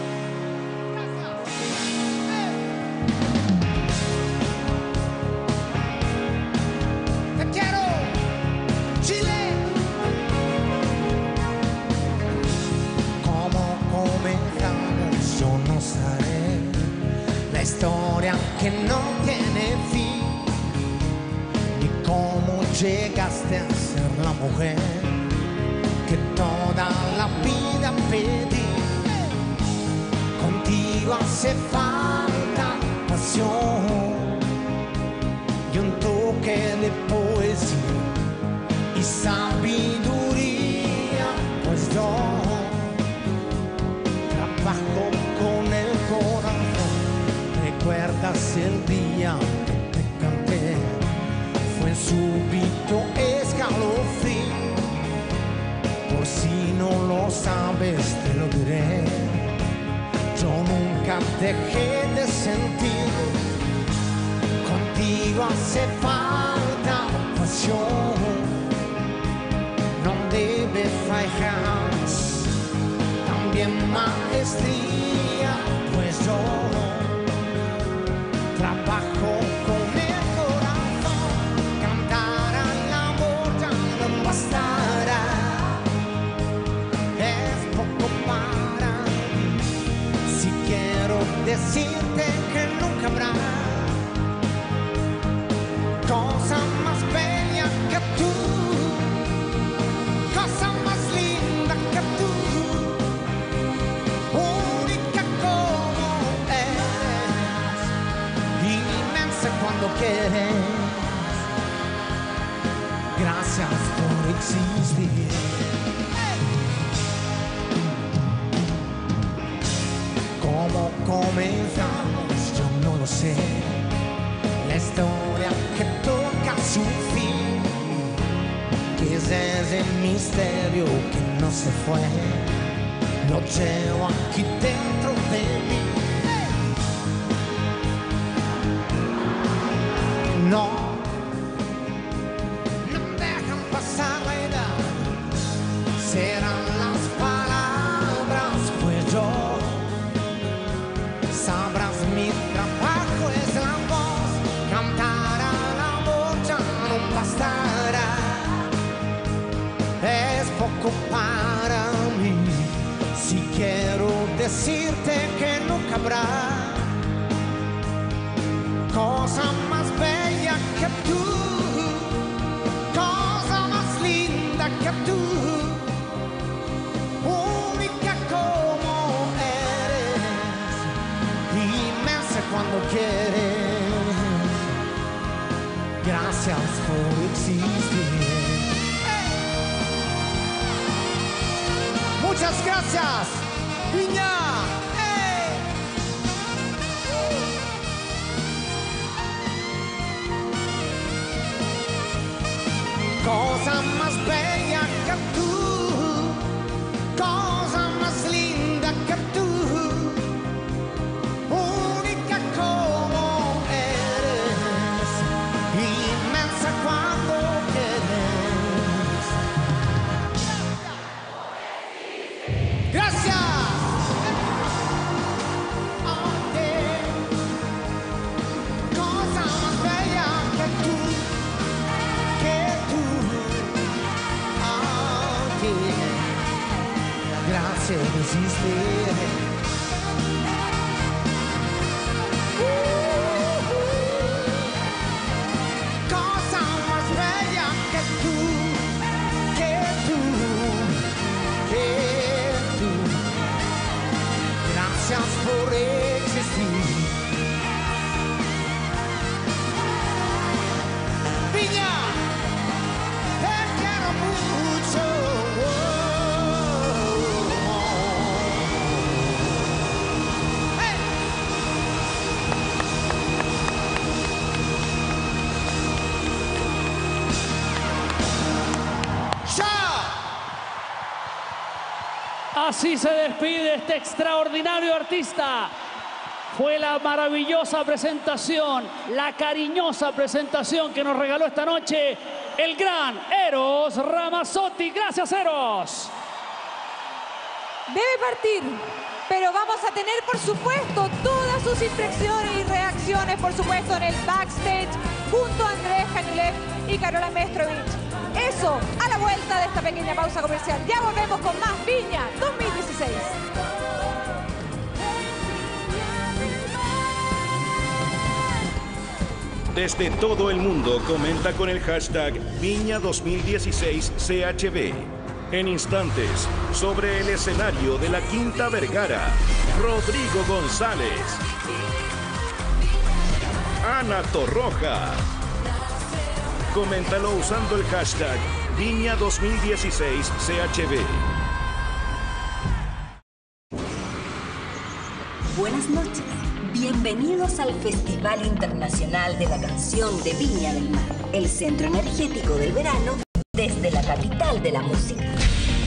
Te quiero, Chile. ¿Cómo comenzamos? Yo no sabré. La historia que no tiene fin. Y cómo llegaste a ser la mujer que toda la vida pedí. Contigo hace falta pasión y un toque de poesía y sabiduría, pues yo trabajo con el corazón. ¿Recuerdas el día que te canté? Fue súbito escalofrío. Por si no lo sabes, te lo diré. Yo nunca dejé de sentir. Contigo hace falta pasión. No debe fallar. También maestría, pues yo trabajo con el corazón. Cantar al amor ya no bastará. Es poco para mí. Si quiero decirte que nunca habrá cosa más bella que tú, cosa más linda que tú, única como eres, inmensa cuando quieres. Gracias por existir. ¿Cómo comenzamos? Yo no lo sé. La historia que toca su fin, que es ese misterio que no se fue, lo llevo aquí dentro de mí. No dejan pasar la edad, serán las palabras, pues yo sabrás mi trabajo es la voz, cantar a la voz ya no bastará, es poco para mí, si quiero decirte que nunca habrá cosa más bella que tú, cosa más linda que tú, única como eres, inmensa cuando quieres. Gracias por existir. Muchas gracias, Viña. Cosa más bella que tú, cosa más linda que tú, única como eres, inmensa cuando quieres. Gracias. Cosa más bella que tú. Gracias por existir. Cosa más bella que tú, que tú, que tú. Gracias por existir. Viña, te quiero mucho. Así se despide este extraordinario artista. Fue la maravillosa presentación, la cariñosa presentación que nos regaló esta noche el gran Eros Ramazzotti. Gracias, Eros. Debe partir, pero vamos a tener, por supuesto, todas sus impresiones y reacciones, por supuesto, en el backstage, junto a Andrés Cañulet y Carola Maestrovich. Eso, a la vuelta de esta pequeña pausa comercial. Ya volvemos con más Viña 2016. Desde todo el mundo comenta con el hashtag Viña 2016 CHB. En instantes, sobre el escenario de la Quinta Vergara, Rodrigo González, Ana Torroja. Coméntalo usando el hashtag Viña 2016 CHB. Buenas noches. Bienvenidos al Festival Internacional de la Canción de Viña del Mar, el centro energético del verano desde la capital de la música.